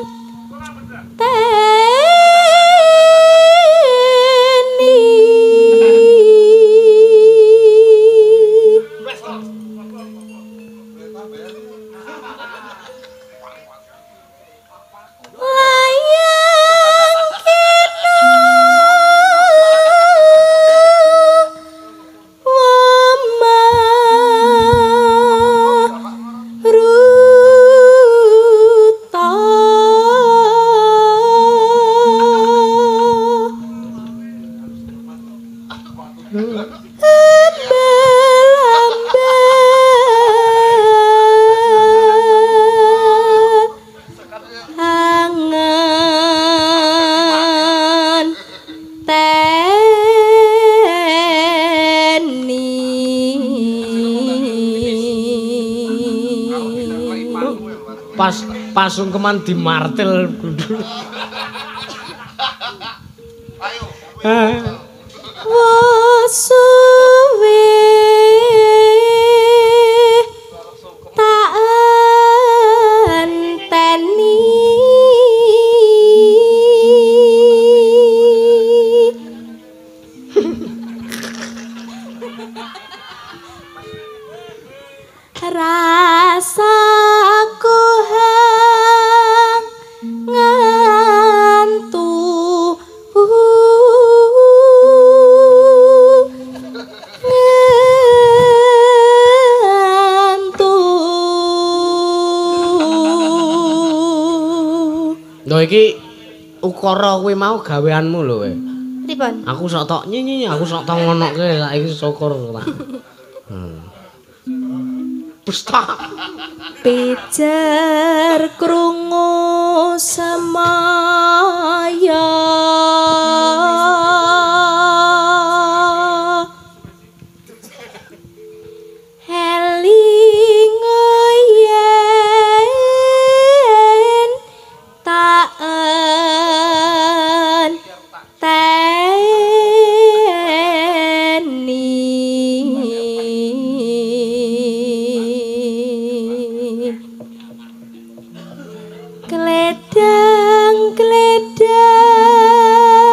S3: Pas pasungkeman di martil. Ayo.
S4: Wasuwe tak enteni rasaku hang ngantuk
S3: Lho iki ukara kuwi mau gaweanmu lho kowe.
S4: Pripun?
S3: Aku sok tok nyinyi, aku sok tok ngonoke saiki syukur ta. Hmm. Pesta.
S4: Pijer krungu semaya eling yen tak enteni Gledang gledang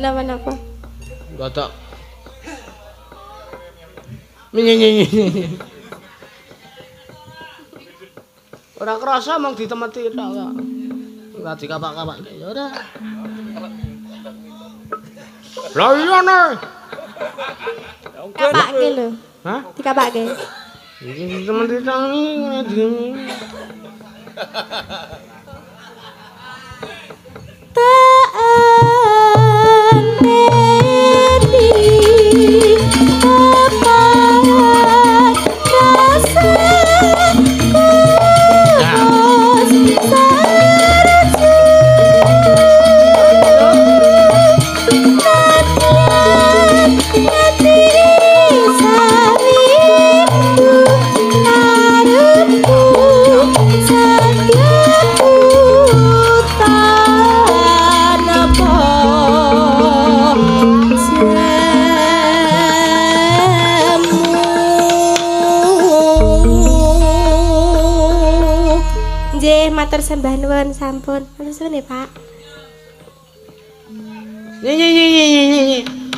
S4: napa-napa.
S3: Gotok. Nyi-nyi-nyi. Ora krasa mung ditemeti tok kok. Ora dikapak-kapak ya ora. Lah iya ne.
S4: Kapake lho.
S3: Hah?
S4: Dikapake.
S3: Iki temeti tok iki.
S4: Matur sembah nuwun sampun. Nuwun ya, Pak.
S3: Nyi nyi nyi nyi nyi.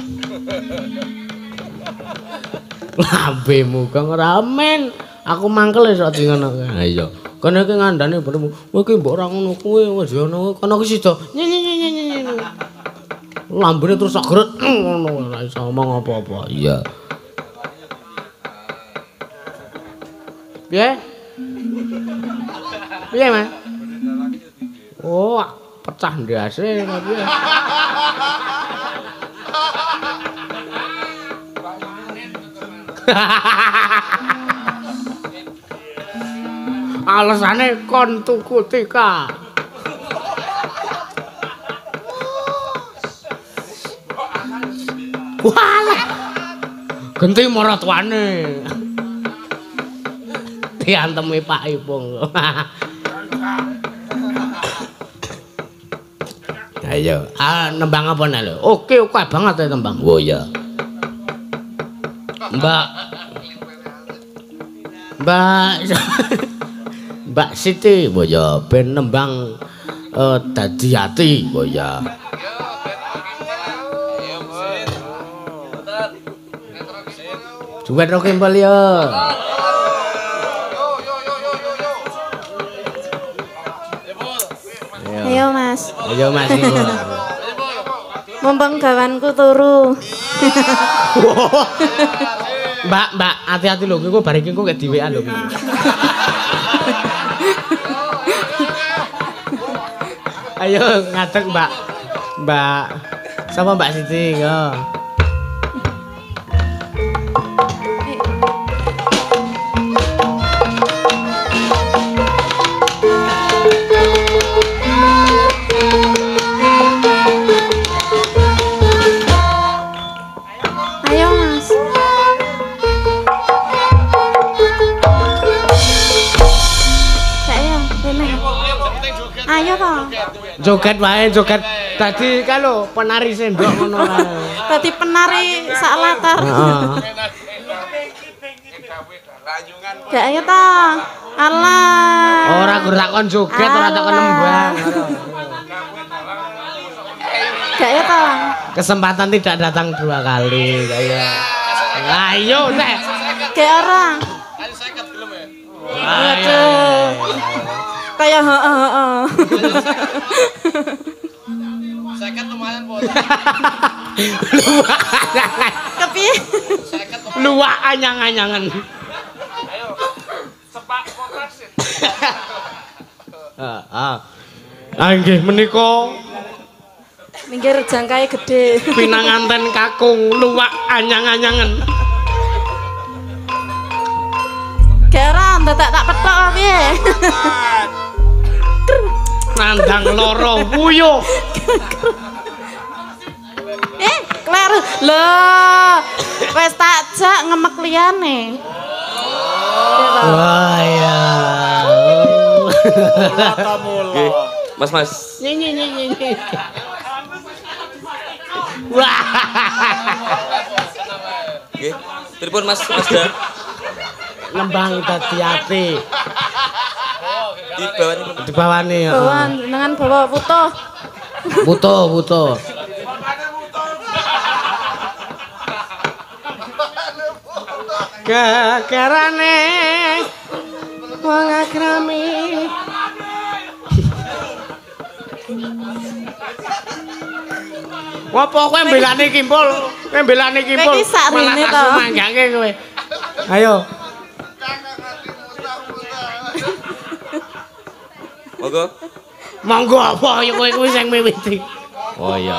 S3: Lambemu kang ramen. Aku mangkel esuk di ngono. Ha iya. Kene iki ngandani benemu. Kowe iki mbok ora ngono kuwe wis ono kono ki sida. Nyi nyi nyi nyi nyi. Lambene terus sak geret ngono ora iso ngomong apa-apa. Iya. Piye? Piye, Mas? Oh, pecah ndase piye? Alasane kon tuku tika. Walah. Genti marang tuane. Diantemi Pak Ipung. Ayo, ah nembang apa nek lho? Oke, oke banget ya tembang. Oh iya. Mbak Mbak Mbak Siti, oh ya ben nembang uh, dadi ati, oh ya. Duet rock kembali ya.
S4: Ayo, Mas.
S3: Ayo Mas.
S4: Mumpung gawanku turu.
S3: Mbak, Mbak, hati-hati lho, kowe bar iki kok dhewean lho. Ayo ngadeg, Mbak. Mbak. Sama Mbak Siti, yo. Joget wae, joget. Dadi kalau penari sendok ngono wae.
S4: Dadi penari sak latar.
S3: Heeh.
S4: Gak ayo ta. Alah.
S3: Ora gur takon joget, ora takon nembang.
S4: Gak ayo ta.
S3: Kesempatan tidak datang dua kali, kaya. Ayo, Nek.
S4: Gak ora.
S5: Ayo seket gelem ya.
S4: Waduh. Kayak heeh heeh.
S5: Seket lumayan, Bos.
S3: Luwak anyangan.
S4: Kepiye?
S3: Luwak anyang-anyangan.
S5: Ayo. Sepak kotrasit.
S3: Heeh. Ah nggih menika
S4: minggir jangkae gede.
S3: pinanganten kakung luwak anyang-anyangan.
S4: Geran dadak tak petok piye?
S3: Nandang loro wuyuh.
S4: Eh, kleru. Lho, wis tak jak ngemek liyane.
S3: Wah ya.
S5: Oke, Mas Mas.
S3: Nyi nyi nyi nyi. Wah.
S5: Oke. Pripun Mas Masda?
S3: Nembang dadi ati.
S5: Di bawah ini.
S3: Di bawah nih.
S4: Bawa dengan bawa foto.
S3: Buto, buto. Gegerane wong akrami. Apa kowe mbelane Kimpul? Kowe mbelane Kimpul.
S4: Kowe iki sarine to.
S3: Malah manggake kowe. Ayo.
S5: Monggo.
S3: Monggo apa ya kowe kuwi sing miwiti.
S5: Oh iya.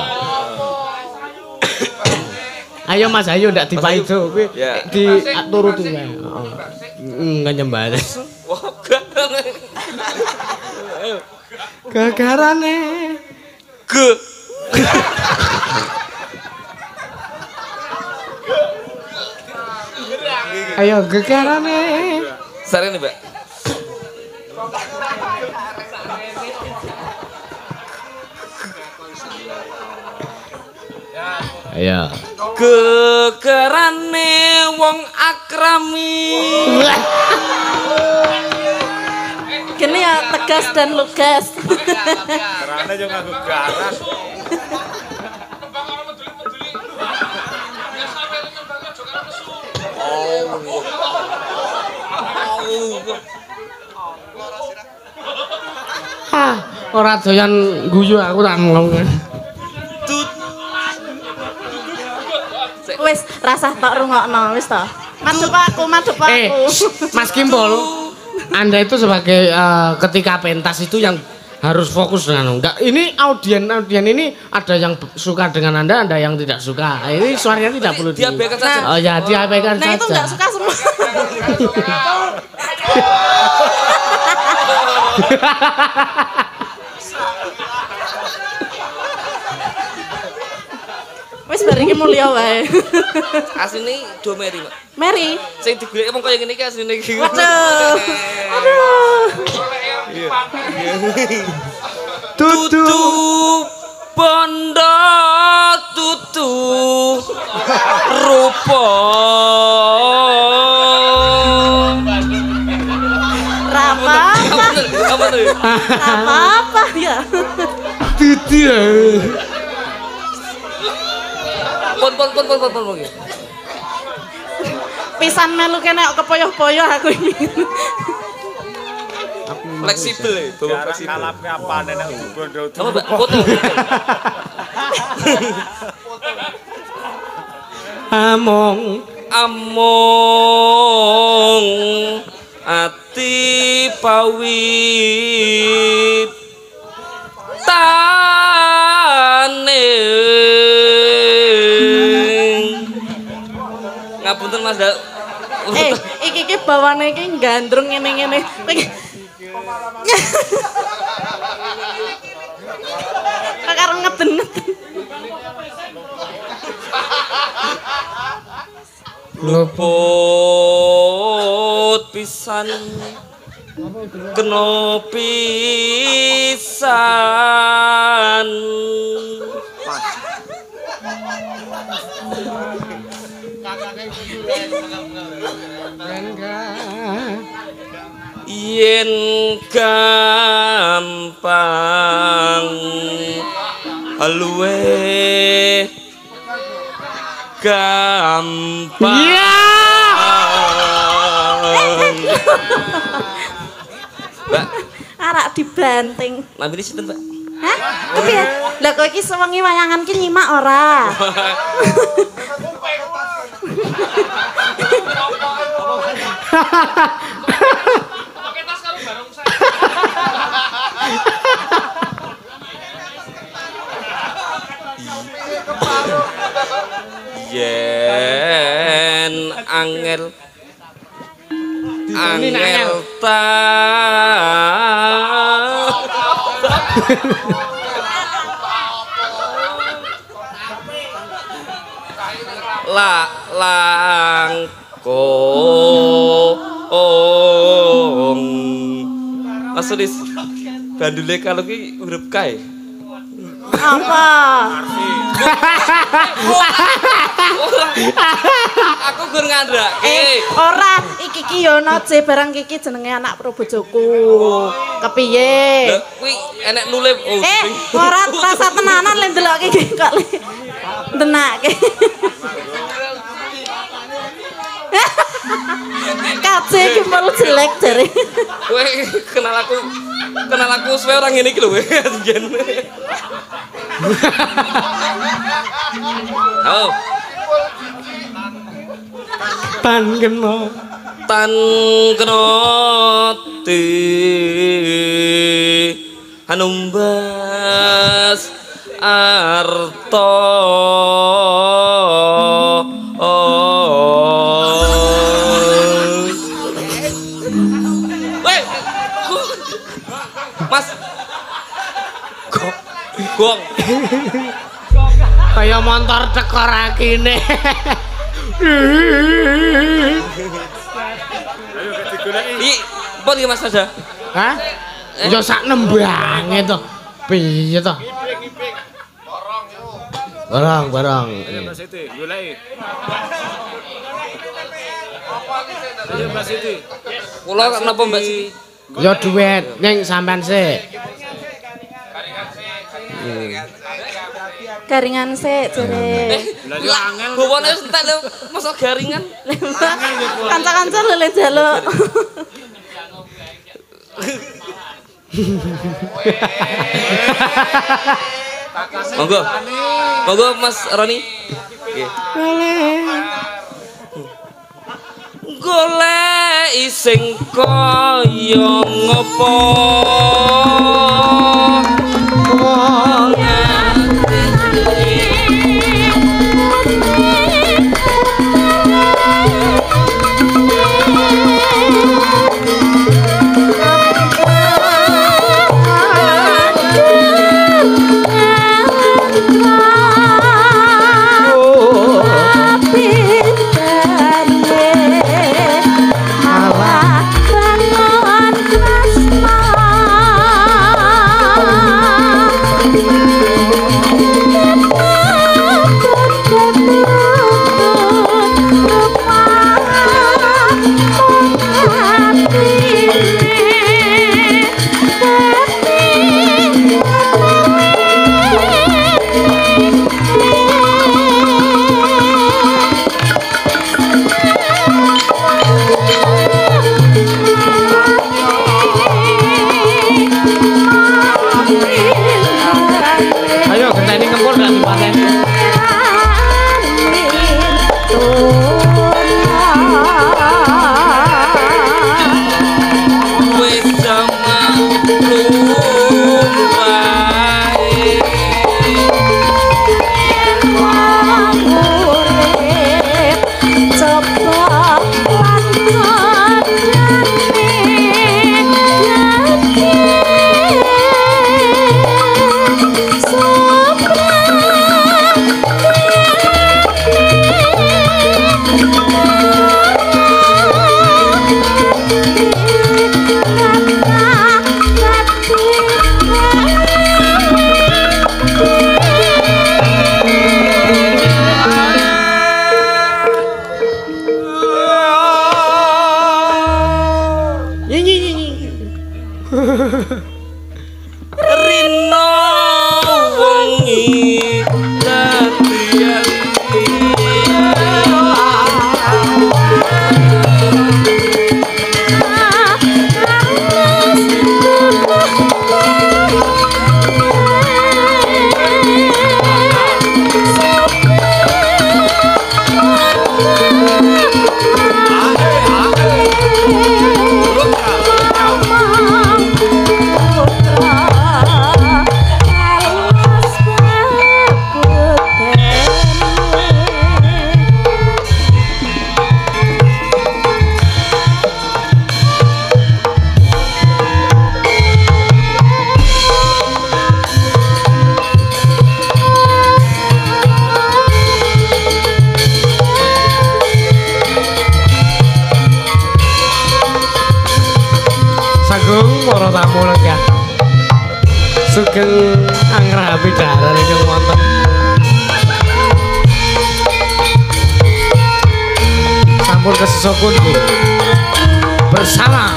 S3: Ayo Mas Ayu ndak dipaido kowe
S5: Ya.
S3: dituruti wae. Heeh. Enggak nyembah.
S5: Wah, gagarane.
S3: Gagarane.
S5: Ge.
S3: Ayo gegarane.
S5: Sarene, Mbak.
S3: Ayo.
S5: Gegerane wong akrami.
S4: Gini ya tegas dan lugas.
S6: Karena yo nganggo garas.
S3: Hah, ora doyan guyu aku tak ngomong.
S4: Wis rasah tok rungokno wis to. Madhep aku, madhep
S3: Eh,
S4: aku.
S3: Mas Kimpul, Anda itu sebagai eh, ketika pentas itu yang harus fokus dengan enggak. Ini audien audien ini ada yang suka dengan Anda, ada yang tidak suka. Ini suaranya tidak perlu di.
S5: Diabaikan saja.
S3: Oh ya, diabaikan
S4: Nah
S3: saja.
S4: itu enggak suka semua. Wis bar iki mulya wae.
S5: Asline do Mary, Mbak.
S4: Mary.
S5: Sing digoleki wong kaya ngene iki asline iki.
S4: Waduh. Aduh.
S5: Tutu bondo tutu rupa.
S4: Rapa.
S5: Apa tuh?
S4: Apa-apa ya.
S3: Titi.
S5: Pon pon pon pon pon pon.
S4: Pisan melu kene kok kepoyoh-poyoh aku ini.
S5: Fleksibel ya, bawa
S6: Jarang
S5: fleksibel.
S6: kalapnya apa nenek bondo.
S5: Apa Mbak? Foto.
S3: Among
S5: Among ati pawit taning. Ngapunten Mas Dal.
S4: Eh, iki iki bawane iki gandrung ngene-ngene. Karo ngeden-ngeden.
S5: Luput pisan kena pisan yen gampang luwe gampang.
S3: Iya.
S5: Mbak,
S4: Arak dibanting.
S5: lambene sinten, Mbak?
S4: Hah? Kepiye? Lah kok iki sewengi wayangan ki nyimak ora?
S5: Yen angel angel ta la langkong Mas bandule kalau ki huruf K.
S4: Apa?
S5: Aku gur ngandrake.
S4: Eh, ora, iki ki yo ono je barang iki jenenge anak pro bojoku. Kepiye?
S5: Lah kuwi enek nule oh.
S4: Eh, ora rasa tenanan le ndelok iki kok le. Denake.
S1: Kace iki malu jelek jare.
S7: Kowe kenal aku kenal aku suwe orang ngene iki lho kowe. Oh.
S3: Tan kena
S7: Tan kena ti hanumbas arto Weh, Mas Gong
S3: kaya motor tekor akine.
S7: Iki apa iki Mas aja?
S3: Hah? Yo sak nembange to. Piye to? Barang, barang.
S6: Mbak Siti, goleki. Ayo Mbak Siti.
S7: Kula napa Mbak Siti?
S3: Yo duet ning sampean sik.
S1: Garingan sik jare.
S6: Lah yo angel.
S7: Bawane wis entek lho, masa garingan.
S1: Kanca-kanca lele jaluk.
S7: Monggo. Monggo Mas Roni. Nggih. Golek sing kaya ngopo.
S3: Ayo genteni kempul dak dipateni.
S7: Wis jaman lumrahe. Rino wengi dadian
S3: para tamu lenggah. Sugeng anggrahapi daharan ingkang wonten. Sampun kesesokun bersama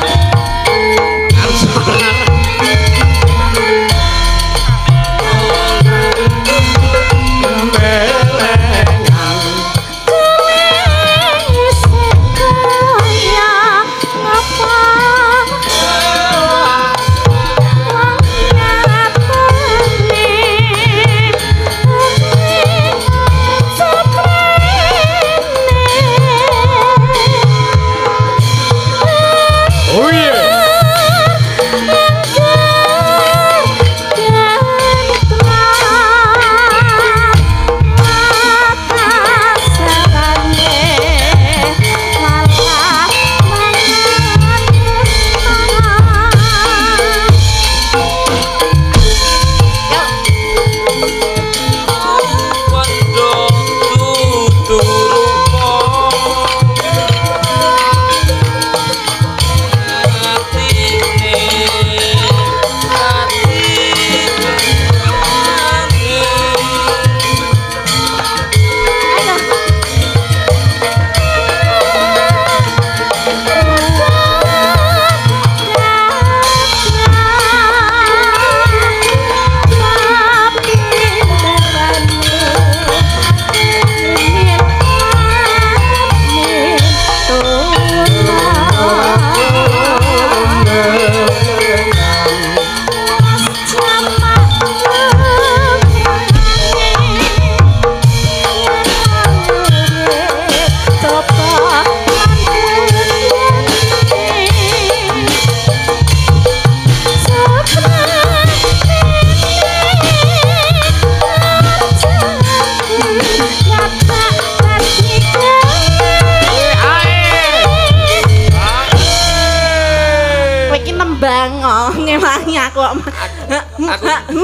S8: Bang, oh, ngewangi aku kok.
S7: Aku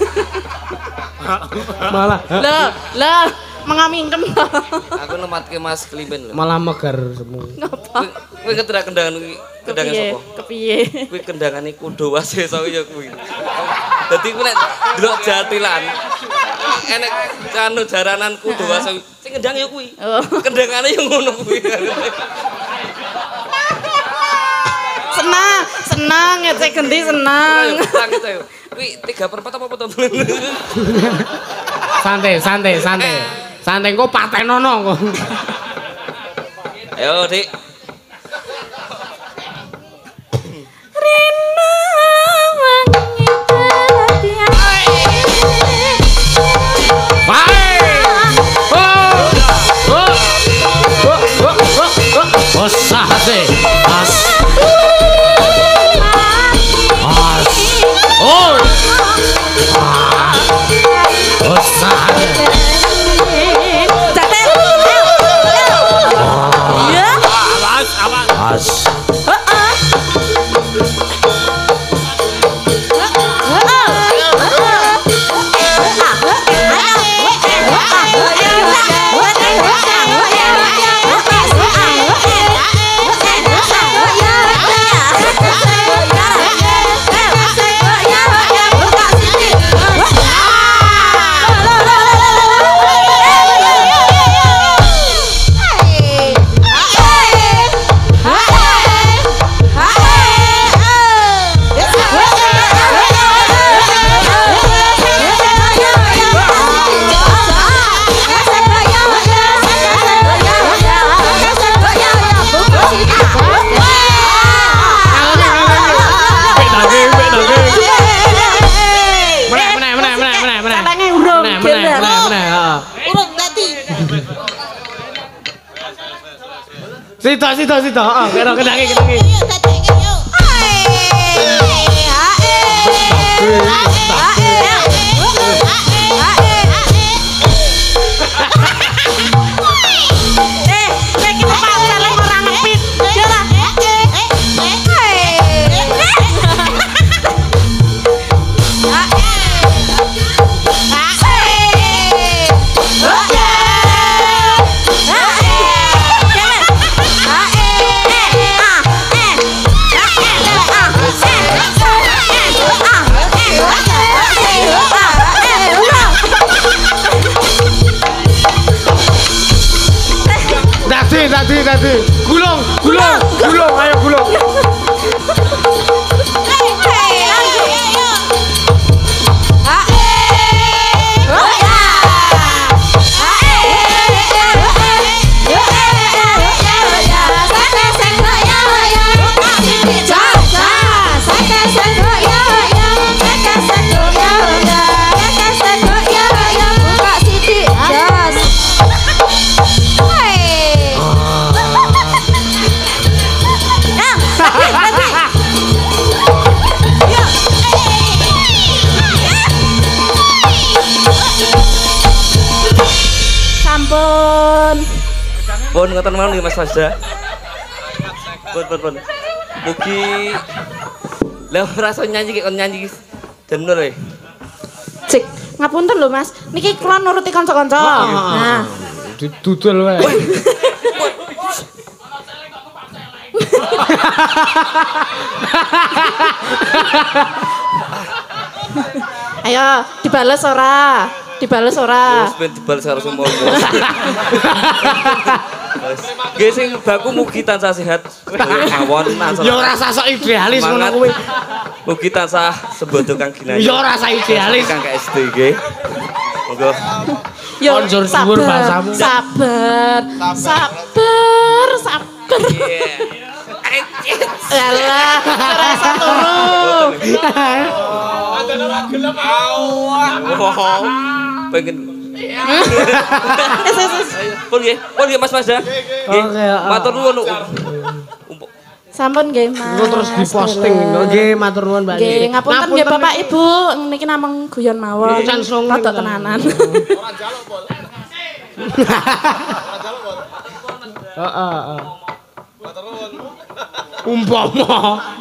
S3: Malah
S8: Loh, loh, mengamingkem to.
S7: aku nematke Mas Klimben lho.
S3: malah megar semua.
S8: Ngapa?
S7: Kowe ngetrak kendangan kuwi. Kendangan
S8: Kepiye?
S7: sapa?
S8: Kepiye?
S7: Kuwi kendangane kuda wasesa ya kuwi. Dadi kuwi nek delok jatilan enek anu jaranan kuda wasesa sing kendang ya kuwi.
S8: Oh.
S7: Kendangane ya ngono kuwi.
S8: Senang, senang ngecek gendi senang.
S7: Langit ayo. Kuwi tiga per empat apa apa to?
S3: Santai, santai, santai. Santai kok patenono kok.
S7: Ayo, Dik.
S8: Rina wangi perhatian.
S3: Baik. Oh. Oh. Oh, oh, oh, oh. Osase. As. As. Oh. Osase.
S8: Jatet. Ya.
S6: Awas, awas.
S3: As. Sito, sito, sito. Oh, kena kendangi, kendangi. Tadi, tadi, tadi. Gulung, gulung, gulung, ayo gulung.
S8: Sampun.
S7: Pun ngoten mawon nggih Mas Fasda. Pun pun pun. Mugi lha rasa nyanyi ki kon nyanyi den nur e.
S8: Cik, ngapunten lho Mas. Niki kula nuruti kanca-kanca. Nah,
S3: Didudul wae.
S8: ayo dibales ora? Dibales ora?
S7: Wis ben dibales karo semua. Nggih sing baku mugi tansah sehat mawon tansah.
S3: Ya ora sosok idealis ngono
S7: Semangat.
S3: kuwi.
S7: Mugi tansah sebodo kang ginayah.
S3: Ya ora sosok idealis.
S7: Kang K S D nggih. Monggo.
S8: Yo,
S3: Konjur dhuwur bahasamu.
S8: Sabar. Sabar, sabar. Alah, rasa turu.
S7: Wow. Pengen.
S8: Es es es.
S7: Pun nggih, pun nggih Mas Fasda. Nggih.
S3: Oke, heeh.
S7: Matur nuwun.
S8: Sampun nggih, Mas.
S3: Engko terus diposting. Nggih, matur nuwun Mbak.
S8: Nggih, ngapunten nggih Bapak Ibu, niki namung guyon mawon.
S3: Can song
S8: Rada tenanan.
S6: Ora njaluk, Pol.
S3: Heeh, heeh.
S6: Matur nuwun.
S3: Umpama